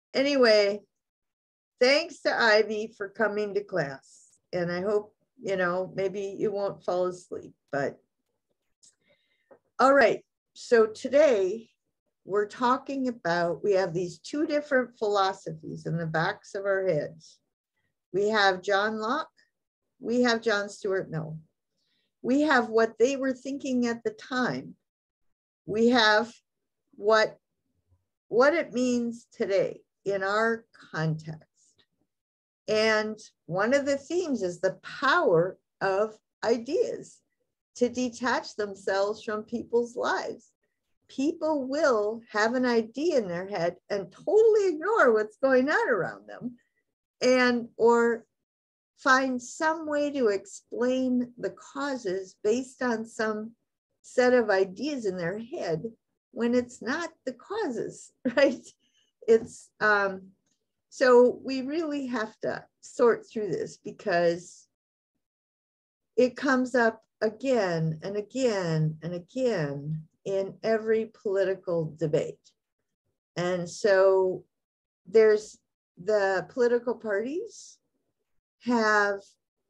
Anyway, thanks to Ivy for coming to class. And I hope, maybe you won't fall asleep, but all right. So today we're talking about, we have these two different philosophies in the backs of our heads. We have John Locke, we have John Stuart Mill. We have what they were thinking at the time. We have what it means today in our context. And one of the themes is the power of ideas to detach themselves from people's lives. People will have an idea in their head and totally ignore what's going on around them, or find some way to explain the causes based on some set of ideas in their head when it's not the causes, right? It's so we really have to sort through this because it comes up again and again and again in every political debate. And so there's the political parties have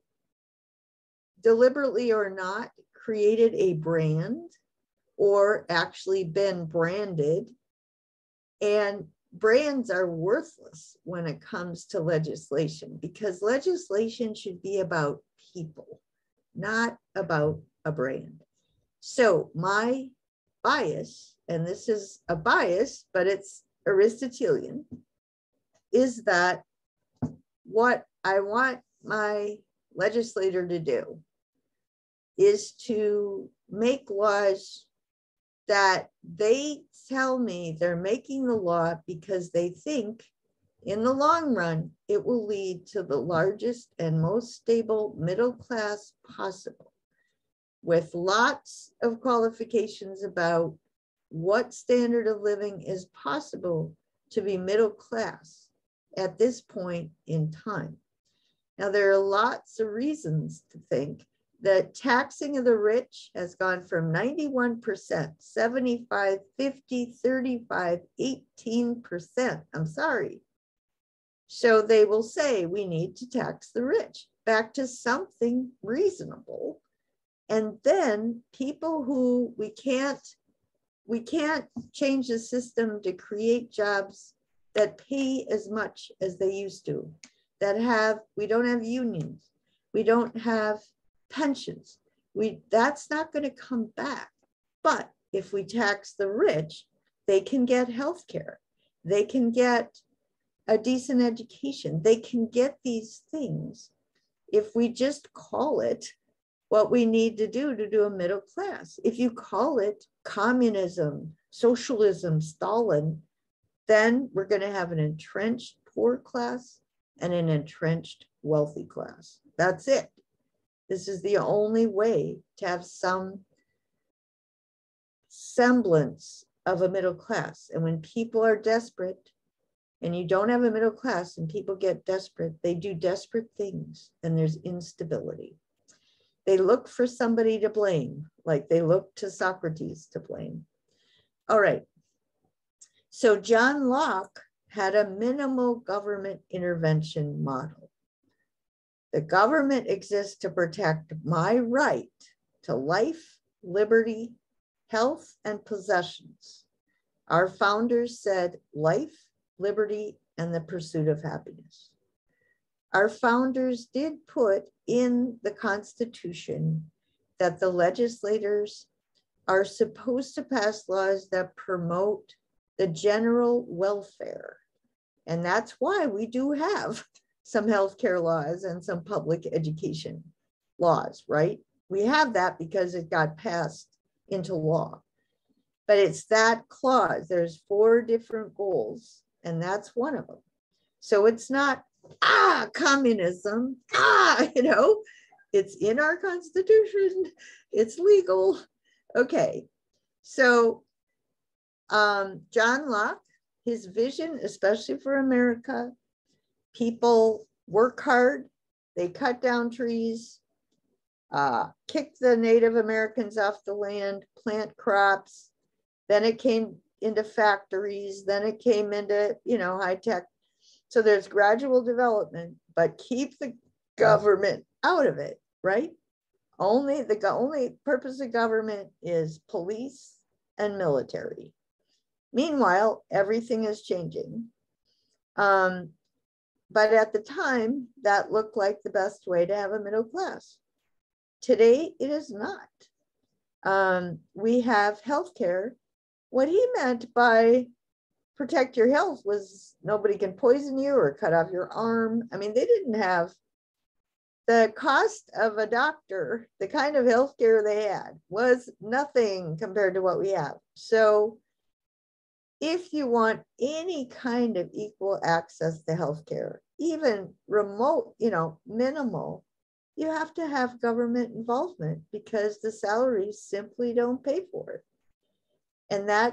deliberately or not created a brand or actually been branded. And brands are worthless when it comes to legislation because legislation should be about people, not about a brand. So my bias, and this is a bias, but it's Aristotelian, is that what I want my legislator to do is to make laws that they tell me they're making the law because they think in the long run, it will lead to the largest and most stable middle class possible, with lots of qualifications about what standard of living is possible to be middle class at this point in time. Now, there are lots of reasons to think that taxing of the rich has gone from 91%, 75, 50, 35, 18%. I'm sorry. So they will say we need to tax the rich back to something reasonable. And then people who we can't change the system to create jobs that pay as much as they used to, we don't have unions, we don't have pensions. That's not going to come back. But if we tax the rich, they can get health care, they can get a decent education, they can get these things if we just call it what we need to do a middle class. If you call it communism, socialism, Stalin, then we're going to have an entrenched poor class and an entrenched wealthy class. That's it. This is the only way to have some semblance of a middle class. And when people are desperate and you don't have a middle class and people get desperate, they do desperate things and there's instability. They look for somebody to blame, like they look to Socrates to blame. All right. So John Locke had a minimal government intervention model. The government exists to protect my right to life, liberty, health, and possessions. Our founders said life, liberty, and the pursuit of happiness. Our founders did put in the Constitution that the legislators are supposed to pass laws that promote the general welfare. And that's why we do have some healthcare laws and some public education laws, right? We have that because it got passed into law. But it's that clause. There's 4 different goals, and that's one of them. So it's not, communism, it's in our Constitution, it's legal. Okay, so John Locke, his vision, especially for America, people work hard, they cut down trees, kick the Native Americans off the land, plant crops. Then it came into factories, then it came into, high tech. So there's gradual development, but keep the government out of it, right? The only purpose of government is police and military. Meanwhile, everything is changing. But at the time, that looked like the best way to have a middle class. Today, it is not. We have healthcare. What he meant by protect your health was nobody can poison you or cut off your arm. I mean, they didn't have the cost of a doctor, the kind of healthcare they had was nothing compared to what we have. So if you want any kind of equal access to healthcare, even remote, minimal, you have to have government involvement because the salaries simply don't pay for it. And that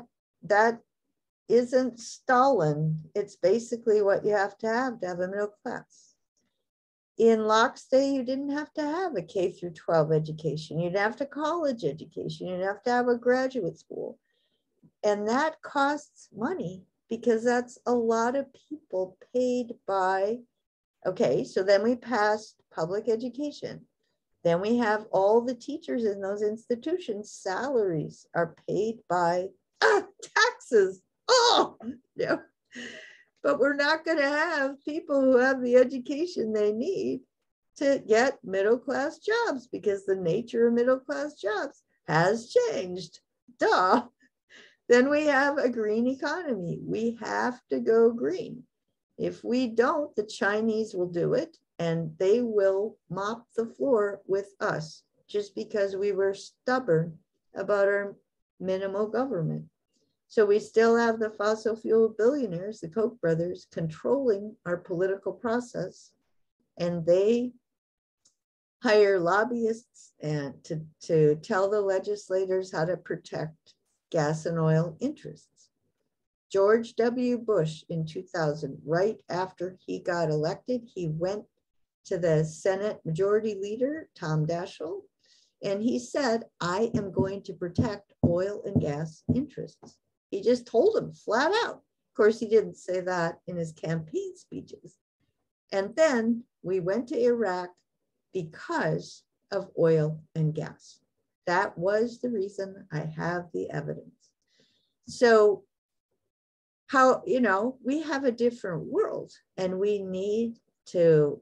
isn't Stalin. It's basically what you have to have a middle class. In Locke's day, you didn't have to have a K through 12 education. You'd have to college education. You'd have to have a graduate school. And that costs money because that's a lot of people paid by, okay, so then we passed public education. Then we have all the teachers in those institutions, salaries are paid by taxes. Oh, no. But we're not going to have people who have the education they need to get middle-class jobs because the nature of middle-class jobs has changed. Duh. Then we have a green economy. We have to go green. If we don't, the Chinese will do it and they will mop the floor with us just because we were stubborn about our minimal government. So we still have the fossil fuel billionaires, the Koch brothers, controlling our political process, and they hire lobbyists and to tell the legislators how to protect gas and oil interests. George W. Bush in 2000, right after he got elected, he went to the Senate Majority Leader, Tom Daschle, and he said, I am going to protect oil and gas interests. He just told him flat out. Of course, he didn't say that in his campaign speeches. And then we went to Iraq because of oil and gas. That was the reason. I have the evidence. So how, we have a different world and we need to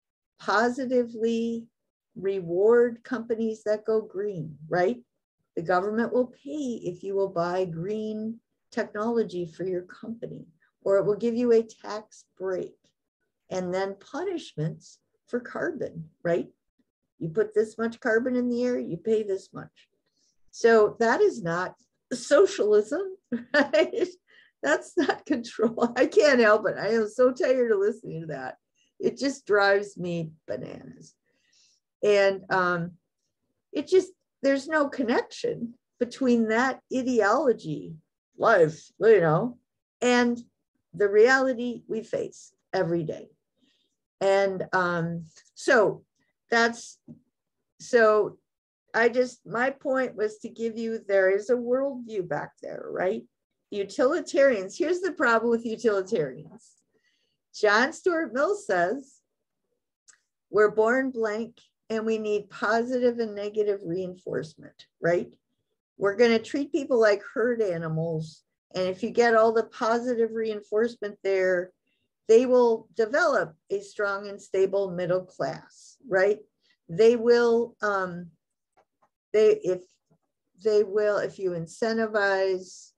positively reward companies that go green, right? The government will pay if you will buy green technology for your company, or it will give you a tax break. And then punishments for carbon, right? You put this much carbon in the air, you pay this much. So that is not socialism, right? That's not control. I can't help it. I am so tired of listening to that. It just drives me bananas. And there's no connection between that ideology, life, and the reality we face every day. And my point was to give you, there is a worldview back there, right? Utilitarians, here's the problem with utilitarians. John Stuart Mill says, we're born blank and we need positive and negative reinforcement, right? We're going to treat people like herd animals. And if you get all the positive reinforcement there, they will develop a strong and stable middle class, right? They will, if you incentivize,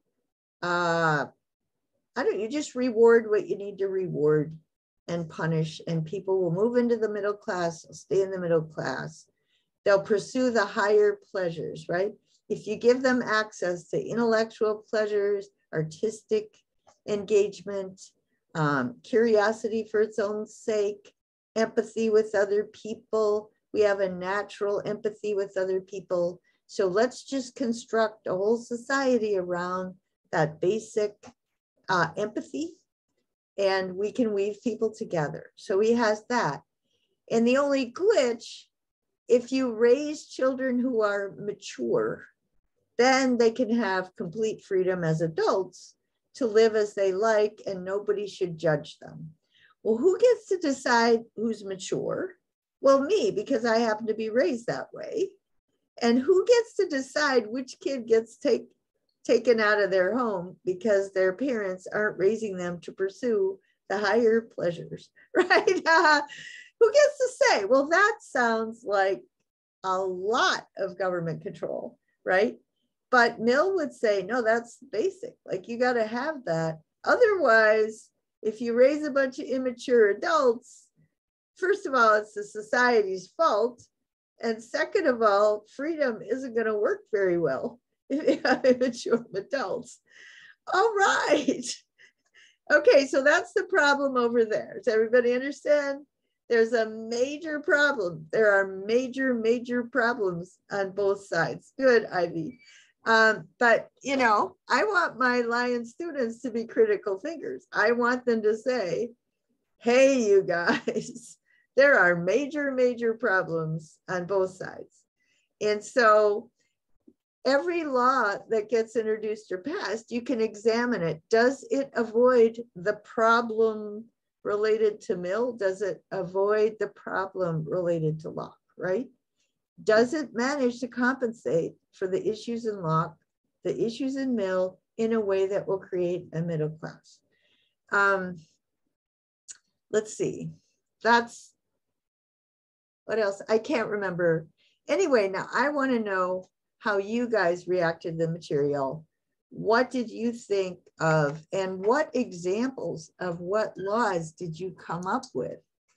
you just reward what you need to reward and punish, and people will move into the middle class, stay in the middle class. They'll pursue the higher pleasures, right? If you give them access to intellectual pleasures, artistic engagement, curiosity for its own sake, empathy with other people. We have a natural empathy with other people. So let's just construct a whole society around that basic empathy, and we can weave people together. So he has that. And the only glitch, if you raise children who are mature then they can have complete freedom as adults to live as they like, and nobody should judge them. Well, who gets to decide who's mature? Well, me, because I happen to be raised that way. And who gets to decide which kid gets taken out of their home because their parents aren't raising them to pursue the higher pleasures, right? Who gets to say? Well, that sounds like a lot of government control, right? But Mill would say, no, that's basic. Like, you got to have that. Otherwise, if you raise a bunch of immature adults, first of all, it's the society's fault. And second of all, freedom isn't going to work very well if you have immature adults. All right. Okay, so that's the problem over there. Does everybody understand? There's a major problem. There are major problems on both sides. Good, Ivy. But, you know, I want my Lion students to be critical thinkers. I want them to say, hey, you guys, there are major problems on both sides. And so every law that gets introduced or passed, you can examine it. Does it avoid the problem related to Mill? Does it avoid the problem related to Locke, right? Does it manage to compensate for the issues in Locke, the issues in Mill, in a way that will create a middle class? Let's see. That's what else? I can't remember. Anyway, now I want to know how you guys reacted to the material. What did you think of, and what examples of what laws did you come up with?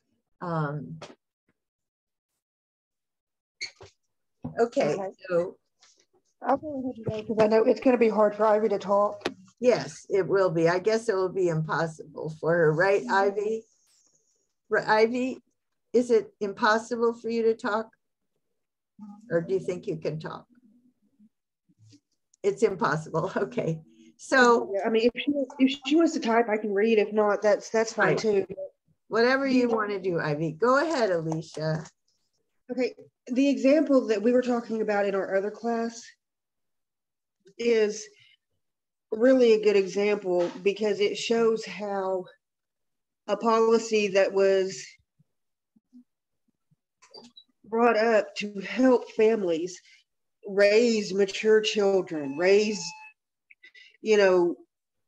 Okay, so I'll go ahead and go because I know it's going to be hard for Ivy to talk. Yes, it will be. I guess it will be impossible for her, right, Ivy? Ivy, is it impossible for you to talk? Or do you think you can talk? It's impossible. Okay. So I mean, if she wants to type, I can read. If not, that's fine right. too. Whatever you want to do, Ivy. Go ahead, Alicia. Okay. The example that we were talking about in our other class is really a good example because it shows how a policy that was brought up to help families raise mature children, raise, you know,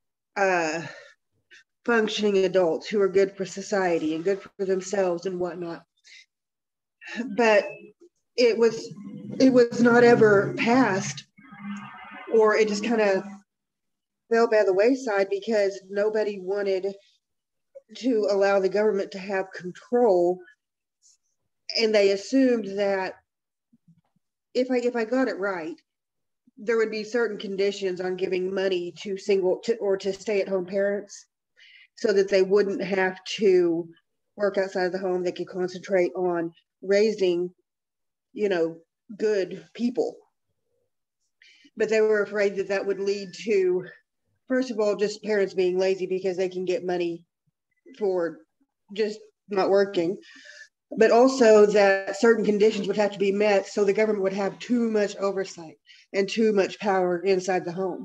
functioning adults who are good for society and good for themselves and whatnot. But it was not ever passed, or it just kind of fell by the wayside because nobody wanted to allow the government to have control. And they assumed that if I got it right, there would be certain conditions on giving money to to stay-at-home parents so that they wouldn't have to work outside of the home. They could concentrate on raising, you know, good people. But they were afraid that that would lead to, first of all, just parents being lazy because they can get money for just not working, but also that certain conditions would have to be met so the government would have too much oversight and too much power inside the home.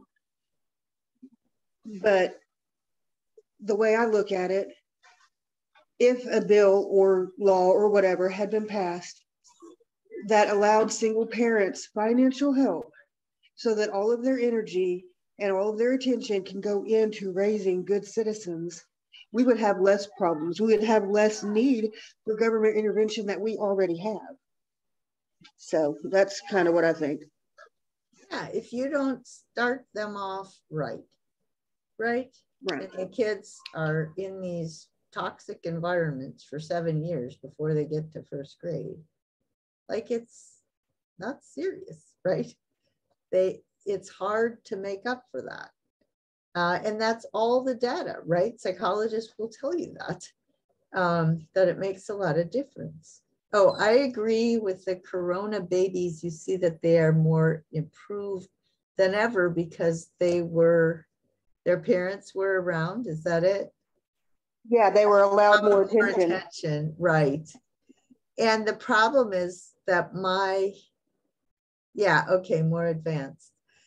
But the way I look at it, if a bill or law or whatever had been passed that allowed single parents financial help so that all of their energy and all of their attention can go into raising good citizens, we would have less problems. We would have less need for government intervention that we already have. So that's kind of what I think. Yeah, if you don't start them off right. And the kids are in these toxic environments for 7 years before they get to first grade. Like, it's not serious, right? It's hard to make up for that. And that's all the data, right? Psychologists will tell you that, that it makes a lot of difference. Oh, I agree with the Corona babies. You see that they are more improved than ever because their parents were around. Is that it? Yeah, they were allowed more attention. Right. And the problem is that more advanced.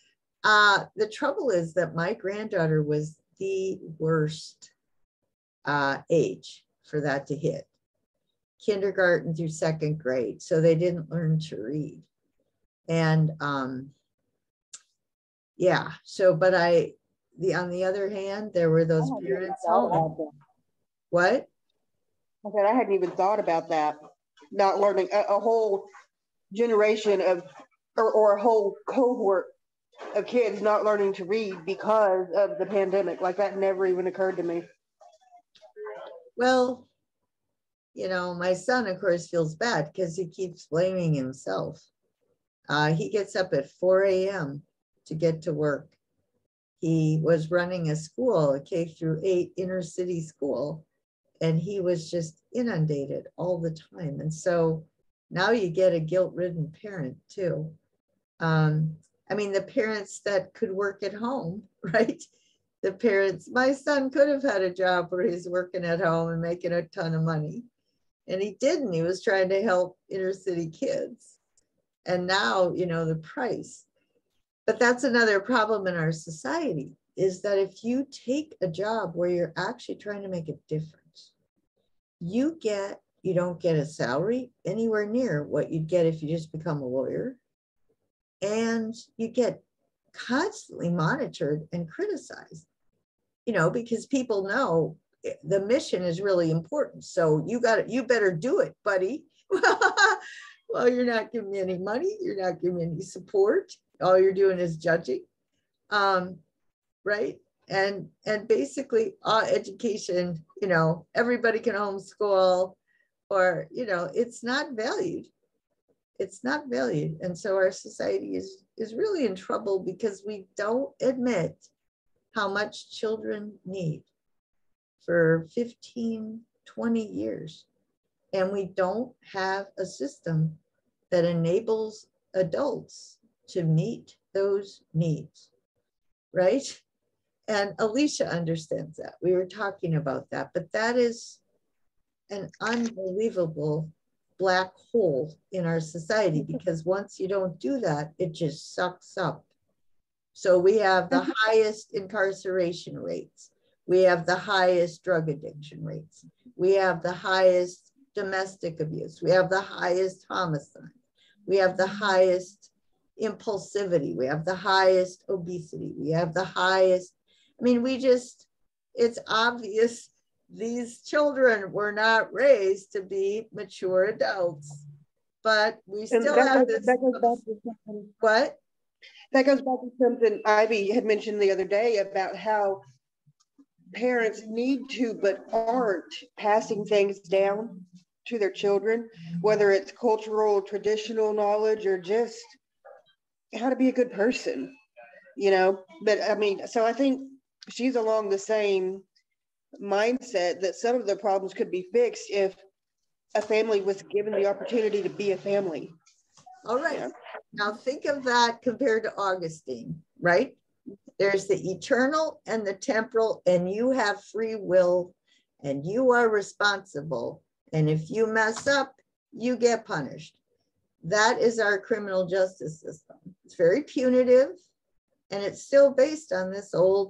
The trouble is that my granddaughter was the worst age for that to hit. Kindergarten through second grade. So they didn't learn to read. And yeah, so, but on the other hand, there were those parents home. What? I said, I hadn't even thought about that. Not learning a whole generation of, or a whole cohort of kids not learning to read because of the pandemic. Like that never even occurred to me. Well, you know, my son, of course, feels bad because he keeps blaming himself. He gets up at 4 a.m. to get to work. He was running a school, a K-8 inner city school, and he was just inundated all the time. And so now you get a guilt-ridden parent too. I mean, the parents that could work at home, right? The parents, my son could have had a job where he's working at home and making a ton of money. And he didn't. He was trying to help inner city kids. And now, you know, the price. But that's another problem in our society, is that if you take a job where you're actually trying to make a difference, you don't get a salary anywhere near what you'd get if you just become a lawyer. And you get constantly monitored and criticized, you know, because people know the mission is really important. So you better do it, buddy. Well, you're not giving me any money. You're not giving me any support. All you're doing is judging. Right. And basically education, you know, everybody can homeschool, or, you know, it's not valued. It's not valued. And so our society is really in trouble because we don't admit how much children need for 15, 20 years. And we don't have a system that enables adults to meet those needs, right? And Alicia understands that. We were talking about that, but that is an unbelievable black hole in our society, because once you don't do that, it just sucks up. So we have the highest incarceration rates. We have the highest drug addiction rates. We have the highest domestic abuse. We have the highest homicide. We have the highest impulsivity. We have the highest obesity. We have the highest, I mean, it's obvious these children were not raised to be mature adults, but we still have this. What? That goes back to something Ivy had mentioned the other day about how parents need to, but aren't passing things down to their children, whether it's cultural, traditional knowledge, or just how to be a good person, you know? But I mean, so I think she's along the same mindset that some of the problems could be fixed if a family was given the opportunity to be a family. All right. Yeah. Now think of that compared to Augustine, right? There's the eternal and the temporal, and you have free will and you are responsible. And if you mess up, you get punished. That is our criminal justice system. It's very punitive, and it's still based on this old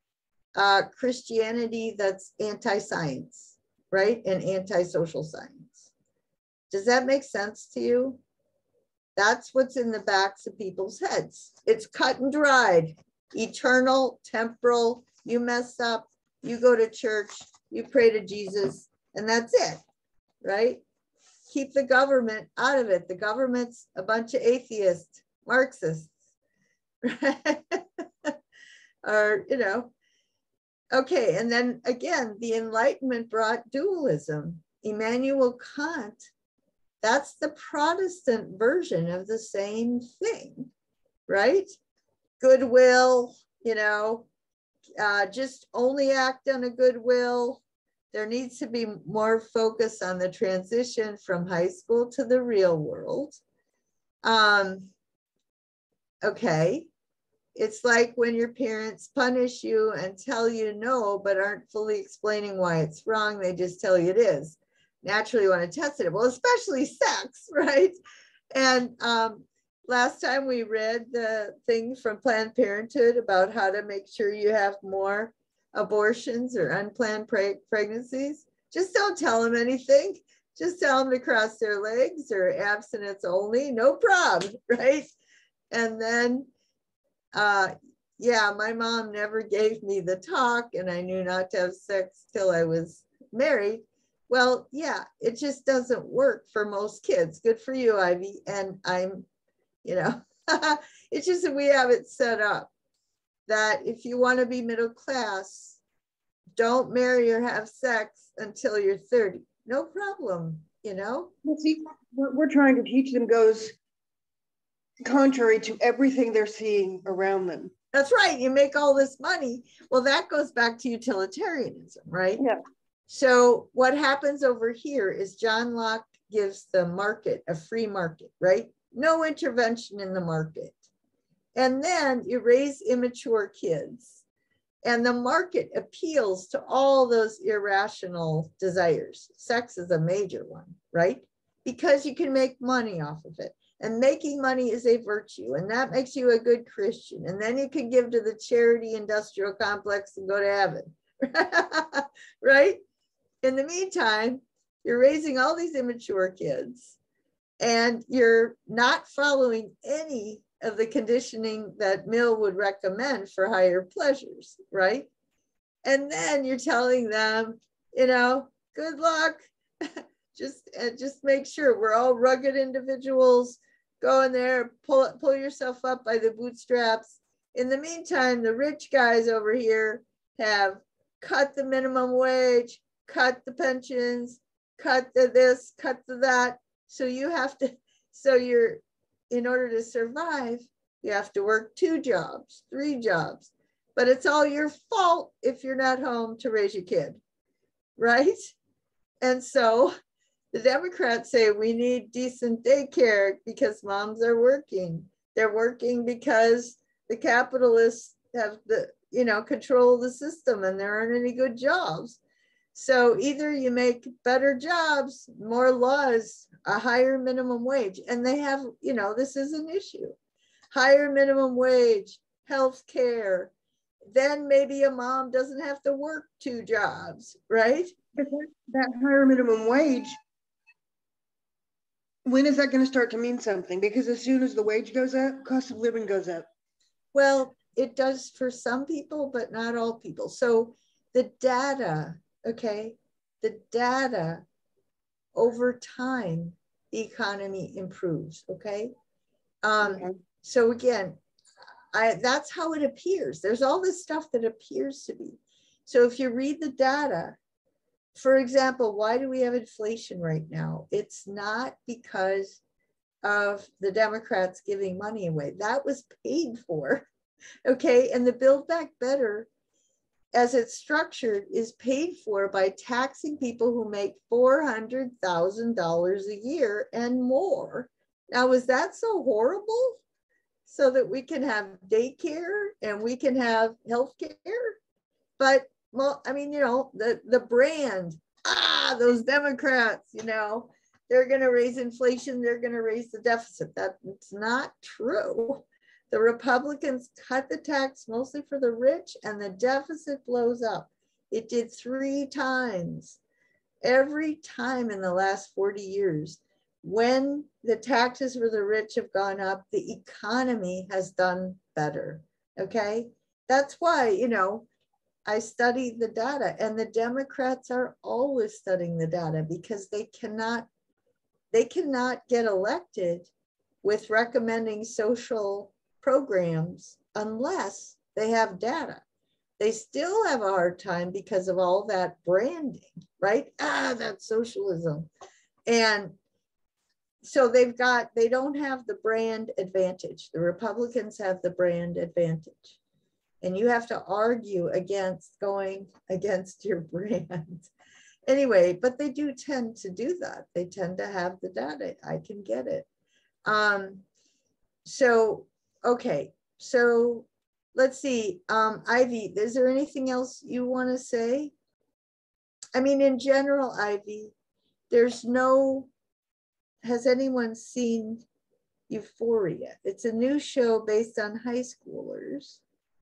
Christianity that's anti-science, right? And anti-social science. Does that make sense to you? That's what's in the backs of people's heads. It's cut and dried, eternal, temporal. You mess up, you go to church, you pray to Jesus, and that's it, right? Keep the government out of it. The government's a bunch of atheists, Marxists, right? Or, you know, okay. And then again, the Enlightenment brought dualism. Immanuel Kant, that's the Protestant version of the same thing, right? Goodwill, you know, just only act on a goodwill. There needs to be more focus on the transition from high school to the real world. Okay. It's like when your parents punish you and tell you no, but aren't fully explaining why it's wrong. They just tell you it is. Naturally, you want to test it. Well, especially sex, right? And last time we read the thing from Planned Parenthood about how to make sure you have more abortions or unplanned pregnancies. Just don't tell them anything. Just tell them to cross their legs or abstinence only, no problem, right? And then, yeah, my mom never gave me the talk and I knew not to have sex till I was married. Well, yeah, it just doesn't work for most kids. Good for you, Ivy. And I'm, you know, it's just that we have it set up that if you want to be middle class, don't marry or have sex until you're 30. No problem, you know? Well, see, we're trying to teach them goes contrary to everything they're seeing around them. That's right. You make all this money. Well, that goes back to utilitarianism, right? Yeah. So what happens over here is John Locke gives the market a free market, right? No intervention in the market. And then you raise immature kids and the market appeals to all those irrational desires. Sex is a major one, right? Because you can make money off of it. And making money is a virtue, and that makes you a good Christian. And then you can give to the charity industrial complex and go to heaven, right? In the meantime, you're raising all these immature kids and you're not following any of the conditioning that Mill would recommend for higher pleasures, right? And then you're telling them, you know, good luck. just make sure we're all rugged individuals. Go in there, pull yourself up by the bootstraps. In the meantime, the rich guys over here have cut the minimum wage, cut the pensions, cut the this, cut the that. So you have to, in order to survive, you have to work 2 jobs, 3 jobs, but it's all your fault if you're not home to raise your kid, right? And so the Democrats say we need decent daycare because moms are working. They're working because the capitalists have the, you know, control the system and there aren't any good jobs. So either you make better jobs, more laws, a higher minimum wage, and they have, you know, this is an issue. Higher minimum wage, health care, then maybe a mom doesn't have to work 2 jobs, right? But that higher minimum wage, when is that going to start to mean something? Because as soon as the wage goes up, cost of living goes up. Well, it does for some people, but not all people. So the data, okay, the data over time, the economy improves, okay? So again, that's how it appears. There's all this stuff that appears to be. So if you read the data, for example, why do we have inflation right now? It's not because of the Democrats giving money away. That was paid for, okay? And the Build Back Better, as it's structured, is paid for by taxing people who make $400,000 a year and more. Now, is that so horrible? So that we can have daycare and we can have healthcare? But, well, I mean, you know, the brand, those Democrats, you know, they're going to raise inflation, they're going to raise the deficit. That's not true. The Republicans cut the tax mostly for the rich and the deficit blows up. It did 3 times. Every time in the last 40 years, when the taxes for the rich have gone up, the economy has done better, okay? That's why, you know, I studied the data, and the Democrats are always studying the data because they cannot get elected with recommending social programs unless they have data. They still have a hard time because of all that branding, right? That's socialism. And so they don't have the brand advantage. The Republicans have the brand advantage. And you have to argue against going against your brand. Anyway, but they do tend to do that. They tend to have the data. I can get it. So, okay. So let's see. Ivy, is there anything else you want to say? I mean, in general, Ivy, has anyone seen Euphoria. It's a new show based on high schoolers.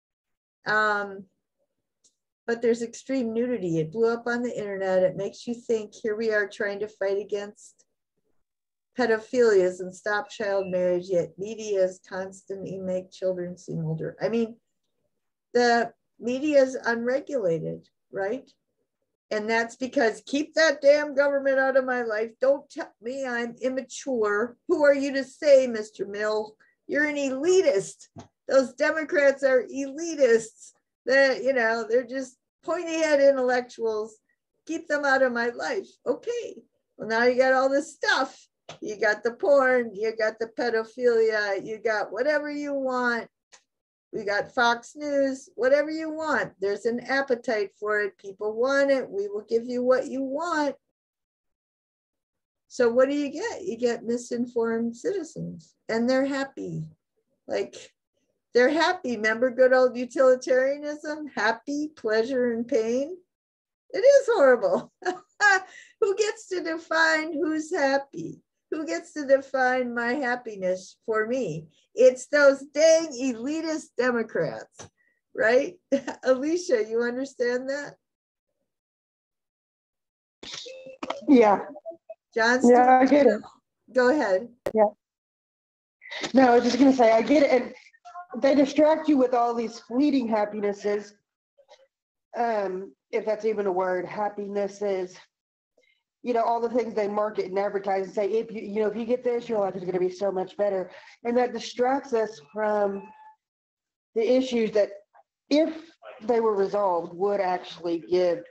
But there's extreme nudity. It blew up on the internet. It makes you think, here we are trying to fight against pedophilias and stop child marriage, yet medias constantly make children seem older. I mean, the media is unregulated, right? And that's because keep that damn government out of my life. Don't tell me I'm immature. Who are you to say, Mr. Mill? You're an elitist. Those Democrats are elitists. They're just pointy-head intellectuals. Keep them out of my life. Okay. Well, now you got all this stuff. You got the porn, you got the pedophilia, you got whatever you want. We got Fox News, whatever you want. There's an appetite for it. People want it. We will give you what you want. So what do you get? You get misinformed citizens, and they're happy. Like, they're happy. Remember good old utilitarianism? Happy, pleasure, and pain. It is horrible. Who gets to define who's happy? Who gets to define my happiness for me? It's those dang elitist Democrats, right? Alicia, you understand that? Yeah. John Stewart, yeah, I get it. Go ahead. Yeah. No, I was just going to say, I get it. And they distract you with all these fleeting happinesses. If that's even a word, happinesses. All the things they market and advertise and say, if you get this, your life is going to be so much better. And that distracts us from the issues that, if they were resolved, would actually give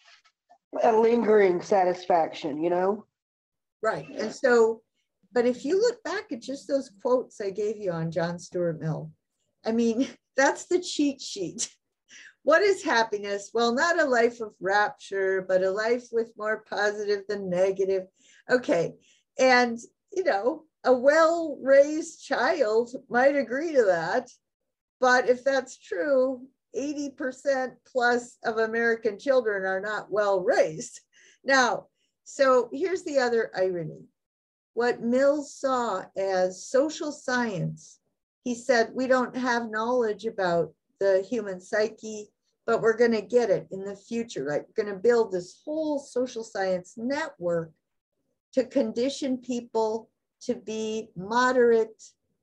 a lingering satisfaction, Right. And so, but if you look back at just those quotes I gave you on John Stuart Mill, I mean, that's the cheat sheet. What is happiness? Well, not a life of rapture, but a life with more positive than negative. Okay. And, a well-raised child might agree to that. But if that's true, 80% plus of American children are not well-raised. Now, so here's the other irony. What Mill saw as social science, he said, we don't have knowledge about the human psyche, but we're going to get it in the future, right? We're going to build this whole social science network to condition people to be moderate,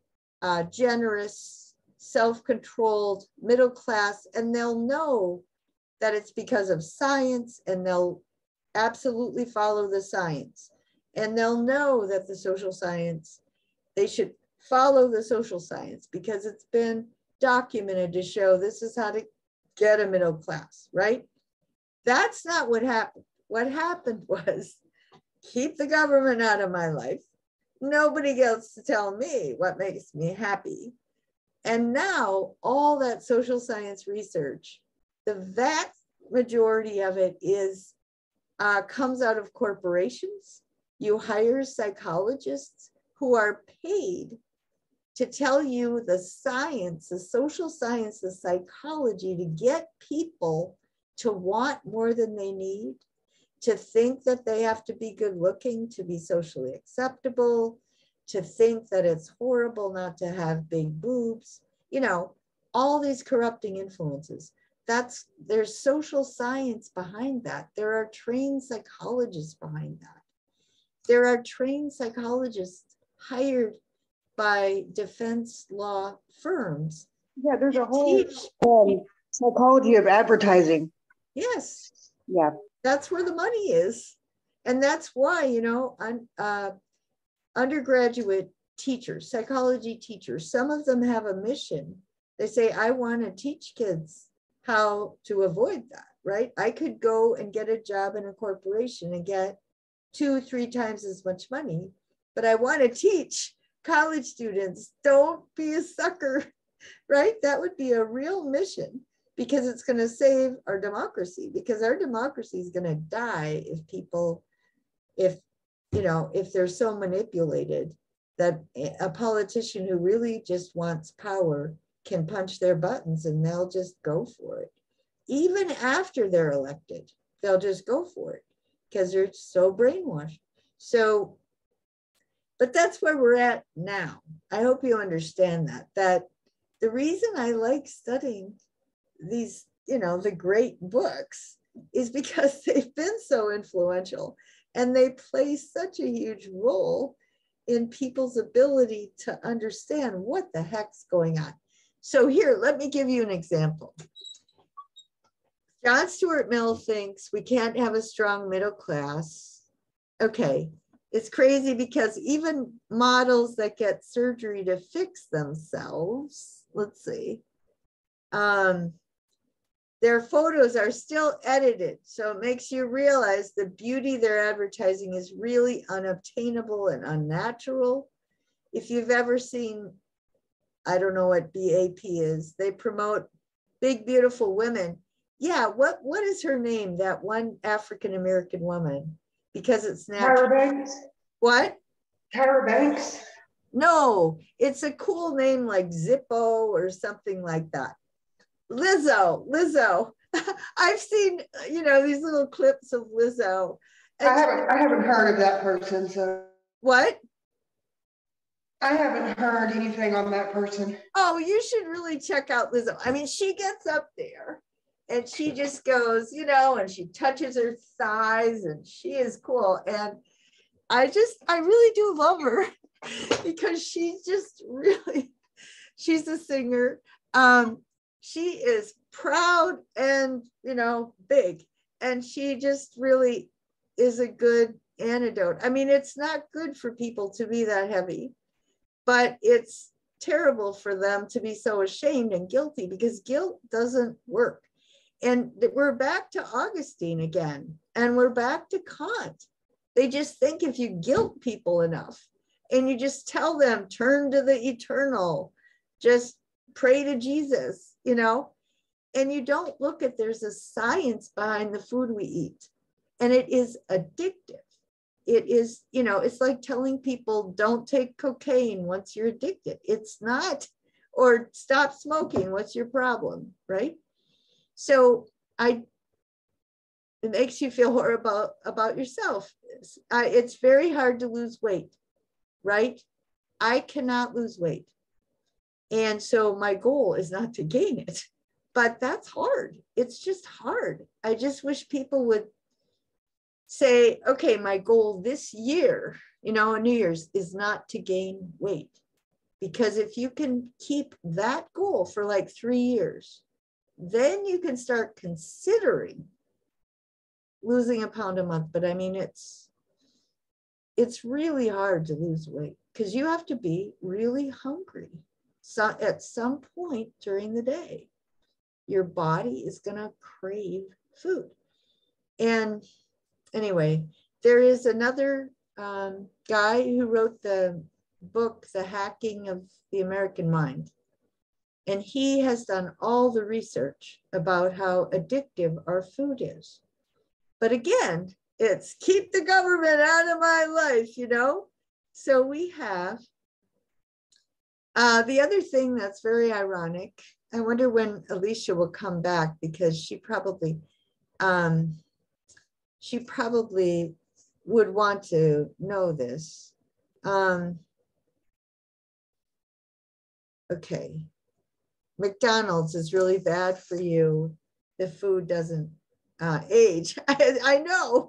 generous, self-controlled, middle class, and they'll know that it's because of science, and they'll absolutely follow the science. And they'll know that the social science, they should follow the social science because it's been documented to show this is how to get a middle class, right? That's not what happened. What happened was, keep the government out of my life. Nobody gets to tell me what makes me happy. And now all that social science research, the vast majority of it is comes out of corporations. You hire psychologists who are paid to tell you the science, the social science, the psychology, to get people to want more than they need, to think that they have to be good looking to be socially acceptable, to think that it's horrible not to have big boobs, all these corrupting influences. There's social science behind that. There are trained psychologists behind that. There are trained psychologists hired by defense law firms. Yeah, there's a whole psychology of advertising. Yes. Yeah. That's where the money is. And that's why, undergraduate teachers, psychology teachers, some of them have a mission. They say, I want to teach kids how to avoid that, right? I could go and get a job in a corporation and get 2-3 times as much money, but I want to teach college students, don't be a sucker, right? That would be a real mission, because it's going to save our democracy, because our democracy is going to die if they're so manipulated that a politician who really just wants power can punch their buttons and they'll just go for it. Even after they're elected, they'll just go for it because they're so brainwashed. So, But that's where we're at now. I hope you understand that the reason I like studying these, the great books is because they've been so influential and they play such a huge role in people's ability to understand what the heck's going on. So here, let me give you an example. John Stuart Mill thinks we can't have a strong middle class. Okay, it's crazy because even models that get surgery to fix themselves, let's see, their photos are still edited. So it makes you realize the beauty they're advertising is really unobtainable and unnatural. If you've ever seen, I don't know what BAP is, they promote big, beautiful women. Yeah, what is her name? That one African-American woman, because it's natural. Tyra Banks? What? Tyra Banks? No, it's a cool name like Zippo or something like that. Lizzo. I've seen, these little clips of Lizzo. And I haven't heard of that person, so. What? I haven't heard anything on that person. Oh, you should really check out Lizzo. I mean, she gets up there and she just goes, and she touches her thighs and she is cool. And I really do love her because she's a singer. She is proud and, big. And she just really is a good antidote. I mean, it's not good for people to be that heavy, but it's terrible for them to be so ashamed and guilty because guilt doesn't work. And we're back to Augustine again, and we're back to Kant. They just think if you guilt people enough and you just tell them, turn to the eternal, just pray to Jesus, and you don't look at there's a science behind the food we eat, and it is addictive. It is, it's like telling people don't take cocaine once you're addicted. It's not, or stop smoking. What's your problem, right? So it makes you feel horrible about yourself. It's very hard to lose weight, right? I cannot lose weight. And so my goal is not to gain it, but that's hard. It's just hard. I just wish people would say, okay, my goal this year, New Year's, is not to gain weight. Because if you can keep that goal for like 3 years, then you can start considering losing a pound a month. But I mean, it's really hard to lose weight because you have to be really hungry. So at some point during the day, your body is going to crave food. And anyway, there is another guy who wrote the book, The Hacking of the American Mind. And he has done all the research about how addictive our food is. But again, it's keep the government out of my life, So we have the other thing that's very ironic. I wonder when Alicia will come back because she probably would want to know this. Okay. McDonald's is really bad for you. The food doesn't age. I know.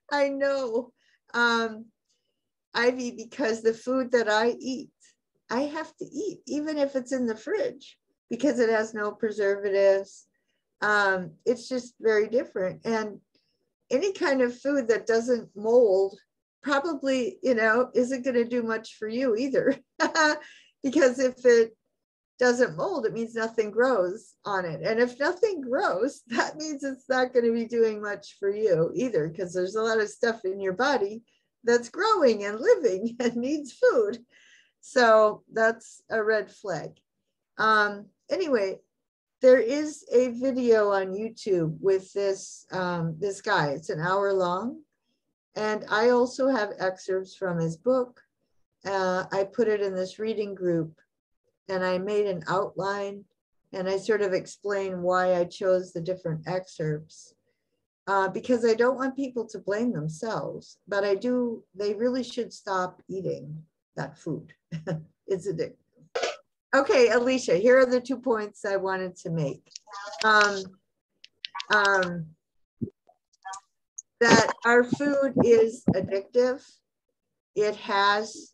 Ivy, because the food that I eat, I have to eat, even if it's in the fridge, because it has no preservatives. It's just very different. And any kind of food that doesn't mold probably, isn't going to do much for you either. Because if it doesn't mold, it means nothing grows on it. And if nothing grows, that means it's not going to be doing much for you either, because there's a lot of stuff in your body that's growing and living and needs food. So that's a red flag. Anyway, there is a video on YouTube with this guy. It's an hour long. And I also have excerpts from his book. I put it in this reading group and I made an outline and I sort of explain why I chose the different excerpts. Because I don't want people to blame themselves, but they really should stop eating that food. It's addictive. Okay, Alicia, here are the 2 points I wanted to make. That our food is addictive. It has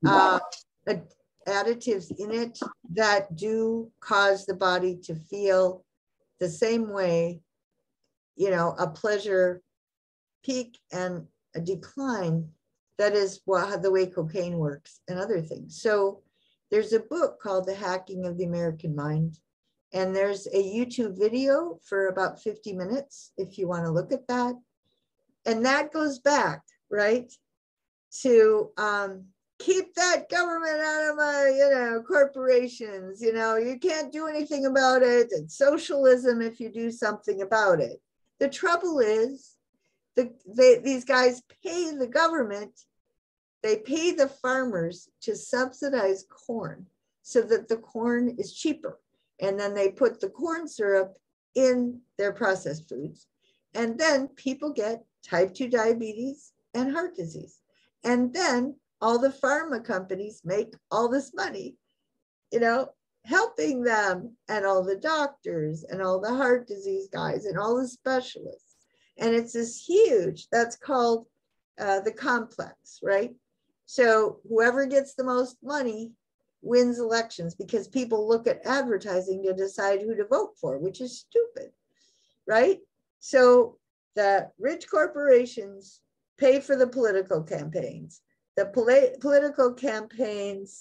additives in it that do cause the body to feel the same way, you know, a pleasure peak and a decline. That is the way cocaine works and other things. So there's a book called The Hacking of the American Mind. And there's a YouTube video for about 50 minutes if you want to look at that. And that goes back, right, to keep that government out of my, you know, corporations. You know, you can't do anything about it. It's socialism if you do something about it. The trouble is, these guys pay the government, they pay the farmers to subsidize corn so that the corn is cheaper. And then they put the corn syrup in their processed foods. And then people get type 2 diabetes and heart disease. And then all the pharma companies make all this money, you know, helping them, and all the doctors and all the heart disease guys and all the specialists. And it's this huge, that's called the complex, right? So whoever gets the most money wins elections, because people look at advertising to decide who to vote for, which is stupid, right? So the rich corporations pay for the political campaigns. The political campaigns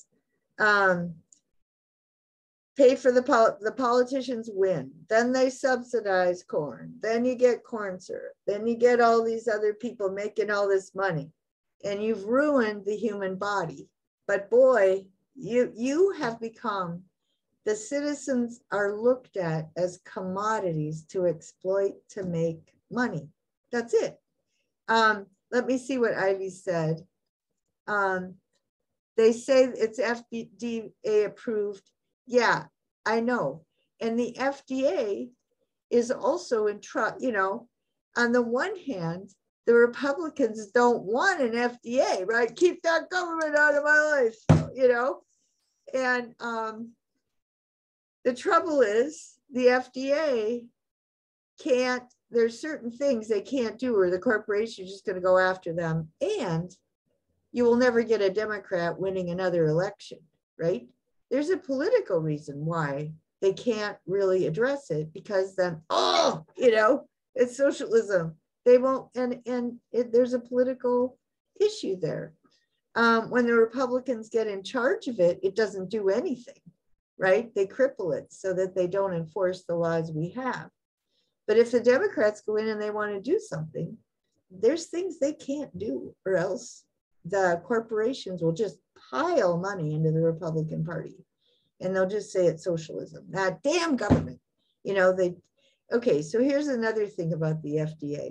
pay for the politicians win. Then they subsidize corn. Then you get corn syrup. Then you get all these other people making all this money. And you've ruined the human body. But boy, you have become, the citizens are looked at as commodities to exploit to make money. That's it. Let me see what Ivy said. They say it's FDA approved. Yeah, I know. And the FDA is also in trouble. You know, on the one hand, the Republicans don't want an FDA, right? Keep that government out of my life, you know? And the trouble is the FDA can't, there's certain things they can't do, or the corporation is just going to go after them. And you will never get a Democrat winning another election, right? There's a political reason why they can't really address it, because then, oh, you know, it's socialism. They won't, there's a political issue there. When the Republicans get in charge of it, it doesn't do anything, right? They cripple it so that they don't enforce the laws we have. But if the Democrats go in and they want to do something, there's things they can't do, or else the corporations will just pile money into the Republican Party, and they'll just say it's socialism. That damn government, you know, okay, so here's another thing about the FDA.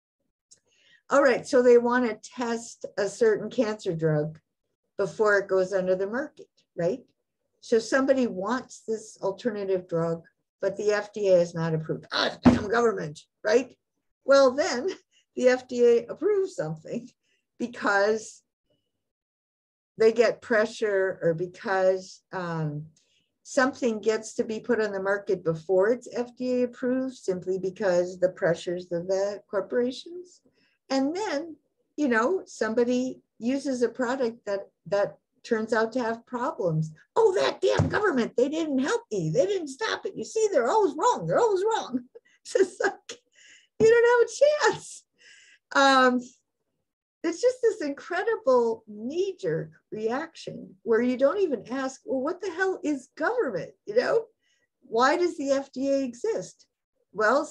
All right, so they want to test a certain cancer drug before it goes under the market, right? So somebody wants this alternative drug, but the FDA is not approved. Ah, damn government, right? Well, then the FDA approves something because they get pressure, or because something gets to be put on the market before it's FDA approved, simply because the pressures of the corporations. And then, you know, somebody uses a product that turns out to have problems. Oh, that damn government, they didn't help me. They didn't stop it. You see, they're always wrong. They're always wrong. It's just like, you don't have a chance. It's just this incredible knee-jerk reaction where you don't even ask, well, what the hell is government? You know, why does the FDA exist? Well,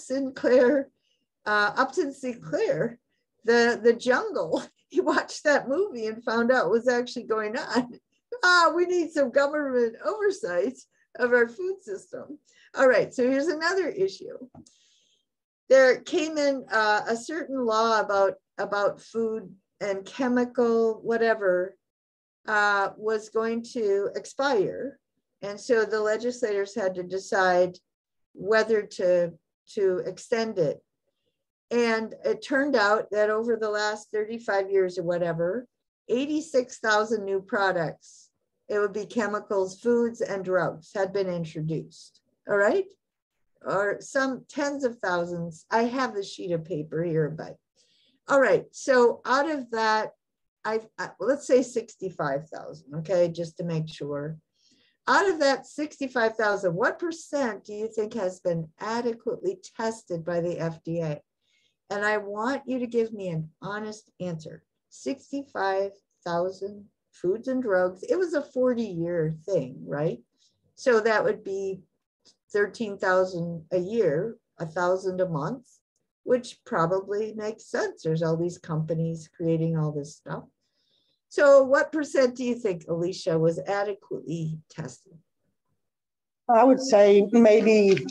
Upton Sinclair, the jungle, he watched that movie and found out what was actually going on. We need some government oversight of our food system. All right, so here's another issue. There came in a certain law about food and chemical whatever was going to expire. And so the legislators had to decide whether to extend it. And it turned out that over the last 35 years or whatever, 86,000 new products. It would be chemicals, foods, and drugs had been introduced. All right. Or some tens of thousands. I have the sheet of paper here, but all right. So out of that, let's say 65,000. Okay, just to make sure. Out of that 65,000, what percent do you think has been adequately tested by the FDA? And I want you to give me an honest answer. 65,000 foods and drugs. It was a 40-year thing, right? So that would be 13,000 a year, 1,000 a month, which probably makes sense. There's all these companies creating all this stuff. So what percent do you think, Alicia, was adequately tested? I would say maybe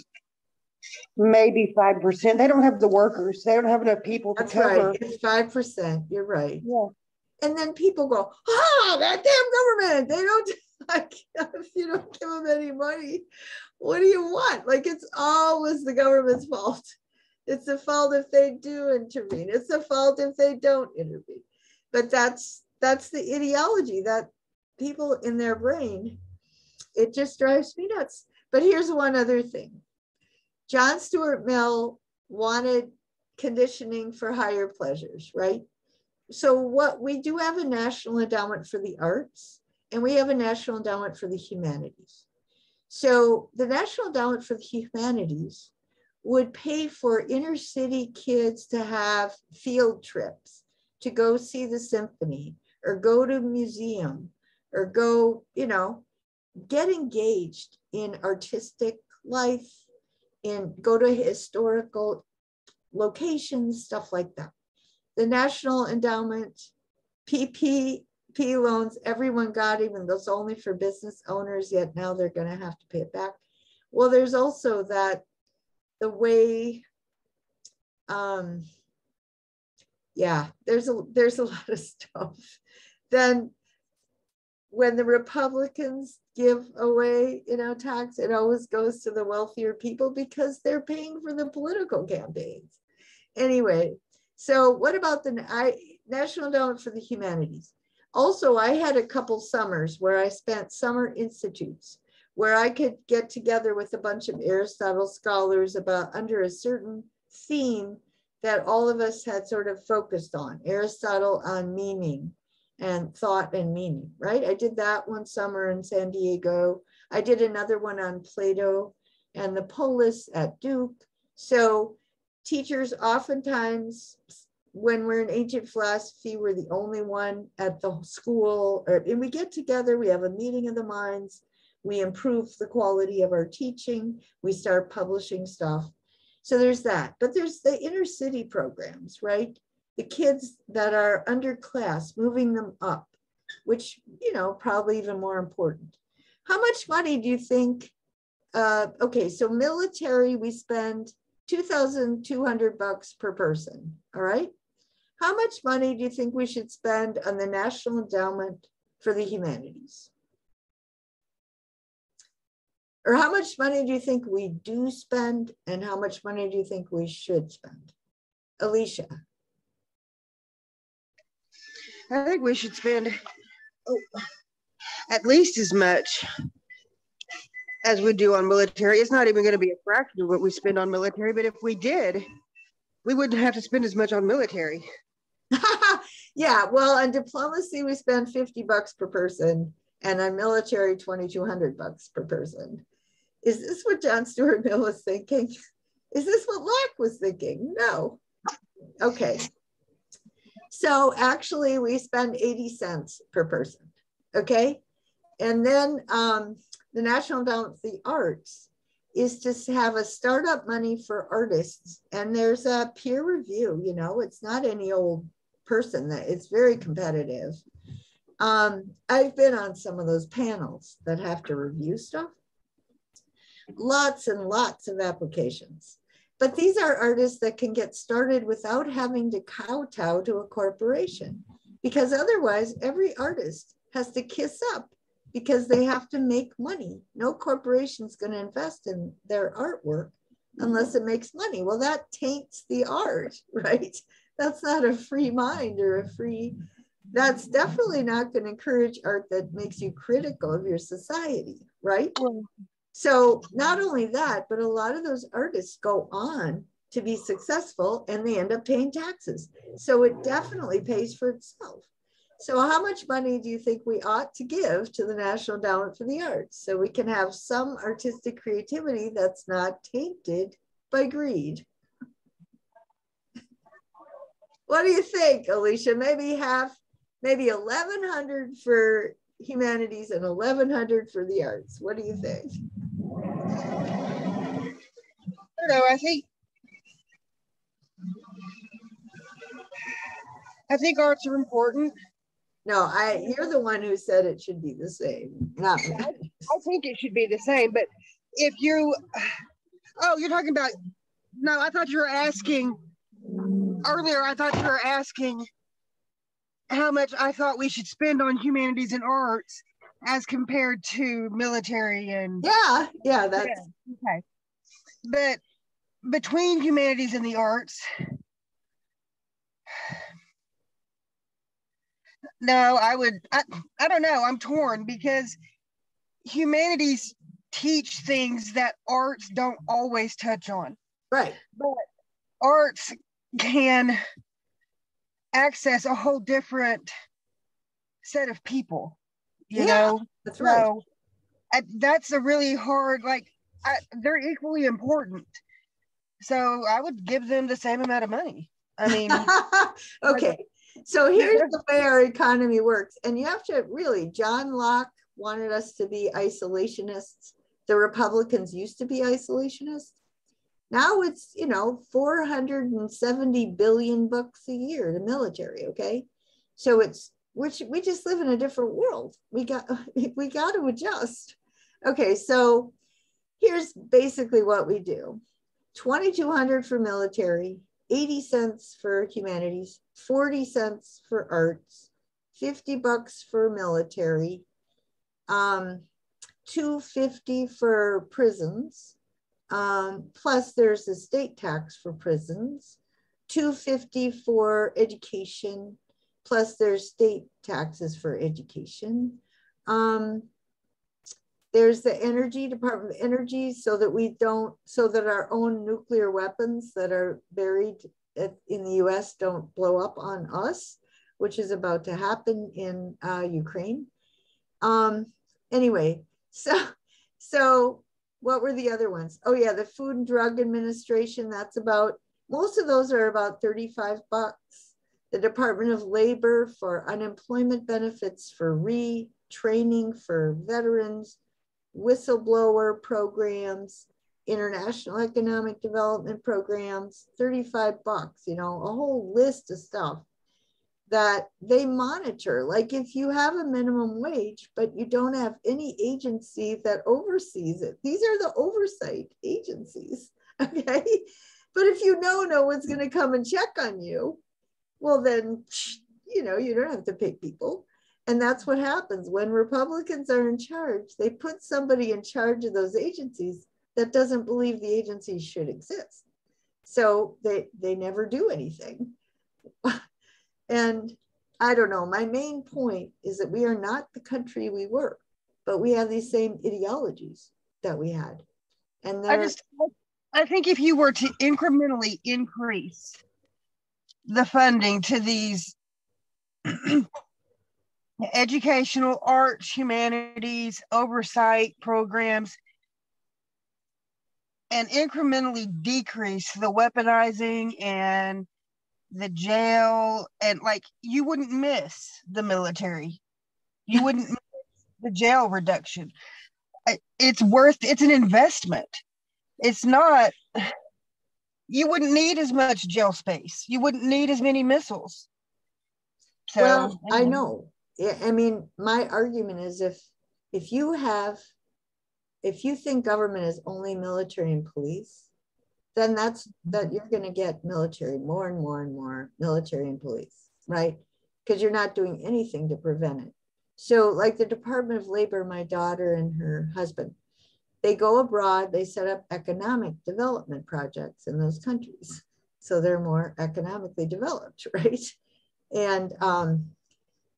5%. They don't have the workers. They don't have enough people to That's cover. right. It's 5%. You're right. Yeah. And then people go, that damn government. They don't, like, if you don't give them any money, what do you want? Like, it's always the government's fault. It's the fault if they do intervene. It's the fault if they don't intervene. But that's the ideology that people in their brain, it just drives me nuts. But here's one other thing. John Stuart Mill wanted conditioning for higher pleasures, right? So what we do have a National Endowment for the Arts, and we have a National Endowment for the Humanities. So the National Endowment for the Humanities would pay for inner city kids to have field trips, to go see the symphony, or go to a museum, or go, get engaged in artistic life, and go to historical locations, stuff like that. The National Endowment, PPP loans, everyone got, even though it's only for business owners, yet now they're going to have to pay it back. Well, there's also that the way, there's a lot of stuff. Then when the Republicans give away, tax, it always goes to the wealthier people because they're paying for the political campaigns. Anyway, so what about the National Endowment for the Humanities? Also, I had a couple summers where I spent summer institutes where I could get together with a bunch of Aristotle scholars about under a certain theme that all of us had sort of focused on. Aristotle on meaning and thought and meaning, right? I did that one summer in San Diego. I did another one on Plato and the polis at Duke. So teachers oftentimes, when we're in ancient philosophy, we're the only one at the school, and we get together, we have a meeting of the minds, we improve the quality of our teaching, we start publishing stuff. So there's that, but there's the inner city programs, right? The kids that are underclass, moving them up, which, probably even more important. How much money do you think, okay, so military, we spend $2,200 per person, all right? How much money do you think we should spend on the National Endowment for the Humanities? Or how much money do you think we do spend, and how much money do you think we should spend? Alicia. I think we should spend at least as much as we do on military. It's not even going to be a fraction of what we spend on military, but if we did, we wouldn't have to spend as much on military. Yeah, well, on diplomacy, we spend $50 per person, and on military, $2,200 per person. Is this what John Stuart Mill was thinking? Is this what Locke was thinking? No. Okay. So actually, we spend 80 cents per person. Okay. And then the National Endowment for the Arts is to have a startup money for artists. And there's a peer review, it's not any old person, that it's very competitive. I've been on some of those panels that have to review stuff. Lots and lots of applications. But these are artists that can get started without having to kowtow to a corporation, because otherwise every artist has to kiss up because they have to make money. No corporation's going to invest in their artwork unless it makes money. Well, that taints the art, right? That's not a free mind or a free that's definitely not going to encourage art that makes you critical of your society, right? So not only that, but a lot of those artists go on to be successful and they end up paying taxes. So it definitely pays for itself. So how much money do you think we ought to give to the National Endowment for the Arts so we can have some artistic creativity that's not tainted by greed? What do you think, Alicia? Maybe 1,100 for humanities and 1,100 for the arts. What do you think? I don't know. I think arts are important. No, you're the one who said it should be the same. Not me. I think it should be the same, but if you, oh, you're talking about, no, I thought you were asking, earlier I thought you were asking how much I thought we should spend on humanities and arts as compared to military and. Yeah, that's. Yeah, okay. But between humanities and the arts, no, I don't know. I'm torn because humanities teach things that arts don't always touch on. Right. But arts can access a whole different set of people, you know? That's right. So that's a really hard, they're equally important. So I would give them the same amount of money. I mean, okay. So here's the way our economy works. And you have to really, John Locke wanted us to be isolationists. The Republicans used to be isolationists. Now it's, 470 billion bucks a year, the military, okay? So we just live in a different world. We got to adjust. Okay, so here's basically what we do. 2,200 for military, 80 cents for humanities, 40 cents for arts, 50 bucks for military, $2.50 for prisons, plus there's a state tax for prisons, $2.50 for education, plus there's state taxes for education. There's the Department of Energy, so that our own nuclear weapons that are buried in the US don't blow up on us, which is about to happen in Ukraine. Anyway, so what were the other ones? Oh yeah, the Food and Drug Administration, most of those are about 35 bucks. The Department of Labor for unemployment benefits, for retraining for veterans, whistleblower programs, international economic development programs, 35 bucks, a whole list of stuff that they monitor. Like if you have a minimum wage, but you don't have any agency that oversees it, these are the oversight agencies, okay? But if no one's going to come and check on you, well then, you don't have to pay people. And that's what happens when Republicans are in charge. They put somebody in charge of those agencies that doesn't believe the agencies should exist. So they never do anything. And I don't know, my main point is that we are not the country we were, but we have these same ideologies that we had. And I think if you were to incrementally increase the funding to these educational, arts, humanities, oversight programs, and incrementally decrease the weaponizing and the jail, and you wouldn't miss the military. You wouldn't miss the jail reduction. It's an investment. It's not, you wouldn't need as much jail space. You wouldn't need as many missiles. So, well, I know. I mean, my argument is if you think government is only military and police, then that you're going to get military, more and more and more military and police, right? Because you're not doing anything to prevent it. So like the Department of Labor, my daughter and her husband, they go abroad, they set up economic development projects in those countries. So they're more economically developed, right? And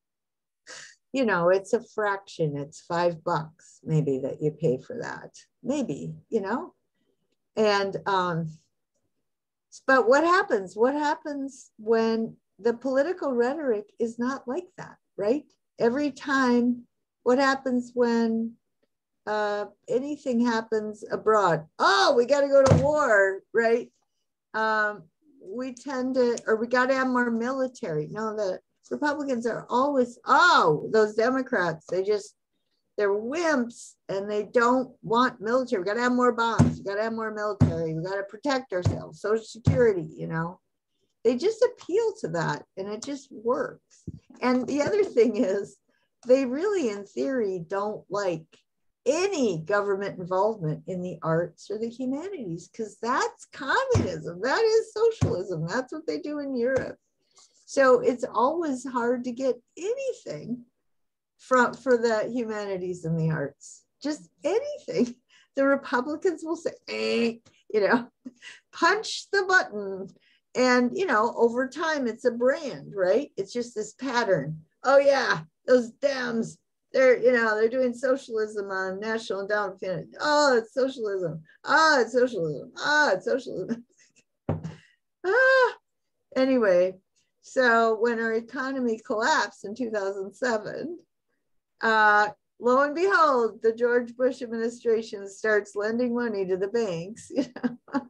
you know, it's a fraction. It's $5 maybe that you pay for that. Maybe, you know? And, but what happens? What happens when the political rhetoric is not like that, right? Every time, what happens when anything happens abroad? Oh, we got to go to war, right? We tend to, or we got to have more military. No, the Republicans are always, oh, those Democrats, they're wimps and they don't want military. We got to have more bombs. We got to have more military. We got to protect ourselves. Social Security, you know, they just appeal to that and it just works. And the other thing is, they really, in theory, don't like any government involvement in the arts or the humanities, because that's communism. That is socialism. That's what they do in Europe. So it's always hard to get anything for the humanities and the arts, just anything. The Republicans will say, you know, punch the button. And, you know, over time, it's a brand, right? It's just this pattern. Oh, yeah, those Dems, they're doing socialism on National Endowment Fund. Oh, it's socialism. Oh, it's socialism. Oh, it's socialism. Anyway, so when our economy collapsed in 2007, lo and behold, the George Bush administration starts lending money to the banks. You know?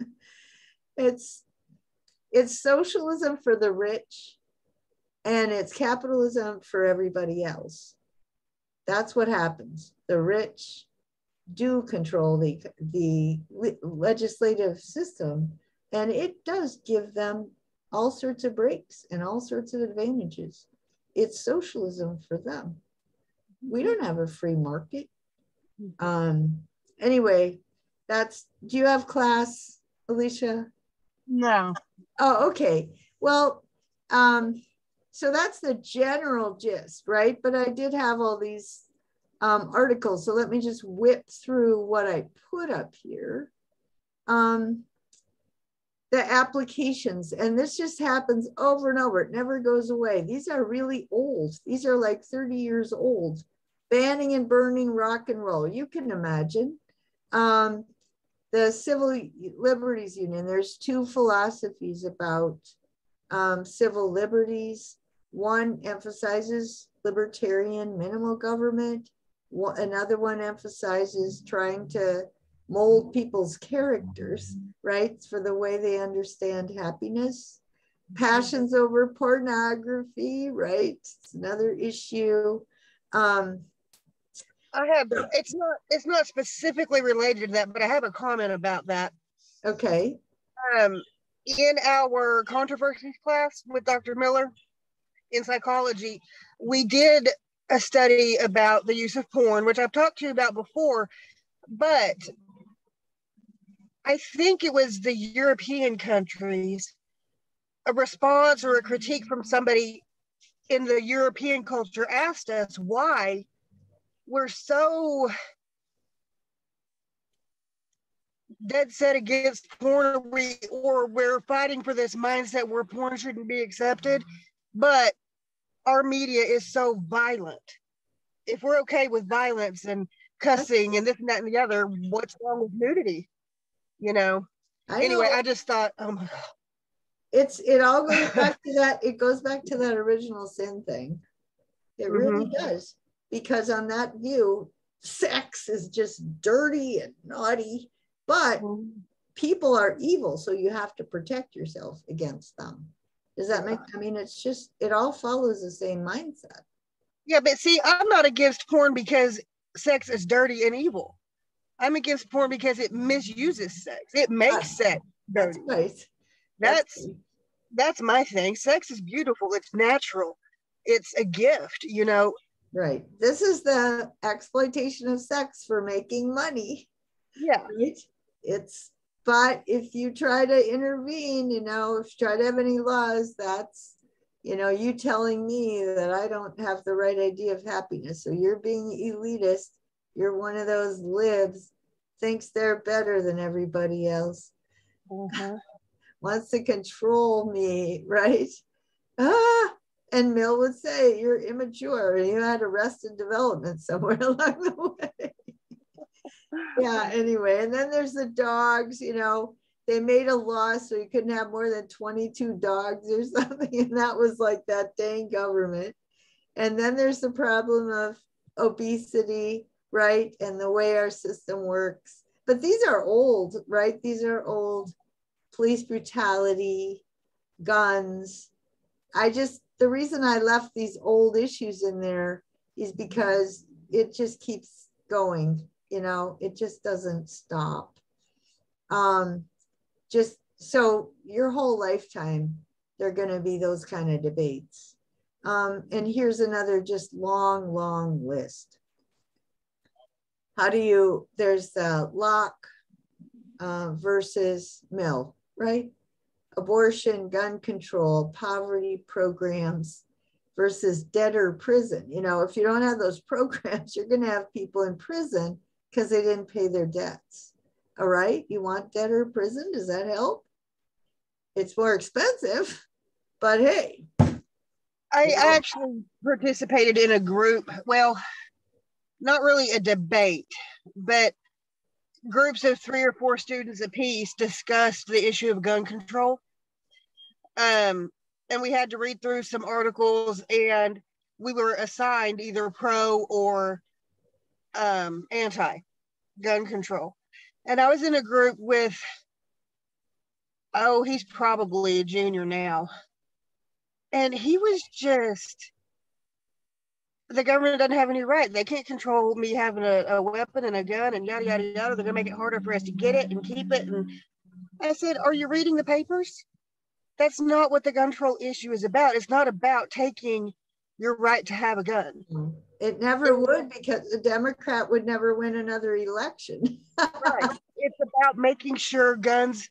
It's socialism for the rich, and it's capitalism for everybody else. That's what happens. The rich do control the legislative system, and it does give them all sorts of breaks and all sorts of advantages. It's socialism for them. We don't have a free market. Anyway, do you have class, Alicia? No. Oh, okay. Well, so that's the general gist, right? But I did have all these articles. So let me just whip through what I put up here. The applications, and this just happens over and over. It never goes away. These are really old. These are like 30 years old. Banning and burning rock and roll. You can imagine. The Civil Liberties Union, there's two philosophies about civil liberties. One emphasizes libertarian minimal government. Another one emphasizes trying to mold people's characters, right, for the way they understand happiness. Passions over pornography, right? It's another issue. It's not specifically related to that, but I have a comment about that. Okay. In our controversies class with Dr. Miller in psychology, we did a study about the use of porn, which I've talked to you about before, but I think it was the European countries, a response or a critique from somebody in the European culture asked us why we're so dead set against porn, or we're fighting for this mindset where porn shouldn't be accepted, but our media is so violent. If we're okay with violence and cussing and this and that and the other, what's wrong with nudity? You know? Anyway, I just thought, oh my God. It all goes back to that. It goes back to that original sin thing. It really does. Because on that view, sex is just dirty and naughty, but people are evil, so you have to protect yourself against them. Does that make, I mean, it's just, it all follows the same mindset. Yeah, but see, I'm not against porn because sex is dirty and evil. I'm against porn because it misuses sex. It makes sex dirty. That's right. That's my thing. Sex is beautiful. It's natural. It's a gift, you know. Right. This is the exploitation of sex for making money. Yeah. Right? But if you try to intervene, you know, if you try to have any laws, that's, you know, you telling me that I don't have the right idea of happiness. So you're being elitist. You're one of those libs, thinks they're better than everybody else. Wants to control me, right? And Mill would say, you're immature and you had arrested development somewhere along the way. Yeah, anyway. And then there's the dogs, you know, they made a law so you couldn't have more than 22 dogs or something. And that was like that dang government. And then there's the problem of obesity, right? And the way our system works. But these are old, right? These are old. Police brutality, guns. The reason I left these old issues in there is because it just keeps going, you know, it just doesn't stop. Just so your whole lifetime, there are going to be those kind of debates. And here's another just long list. There's Locke versus Mill, right? Abortion, gun control, poverty programs versus debtor prison. You know, if you don't have those programs, you're going to have people in prison because they didn't pay their debts. All right. You want debtor prison? Does that help? It's more expensive, but hey. I actually participated in a group. Well, not really a debate, but groups of 3 or 4 students apiece discussed the issue of gun control. And we had to read through some articles, and we were assigned either pro or anti-gun control. And I was in a group with, he's probably a junior now. And he was just, the government doesn't have any right. They can't control me having a weapon and a gun and yada, yada, yada. They're going to make it harder for us to get it and keep it. And I said, are you reading the papers? That's not what the gun control issue is about. It's not about taking your right to have a gun. It never would, because the Democrat would never win another election. Right. It's about making sure guns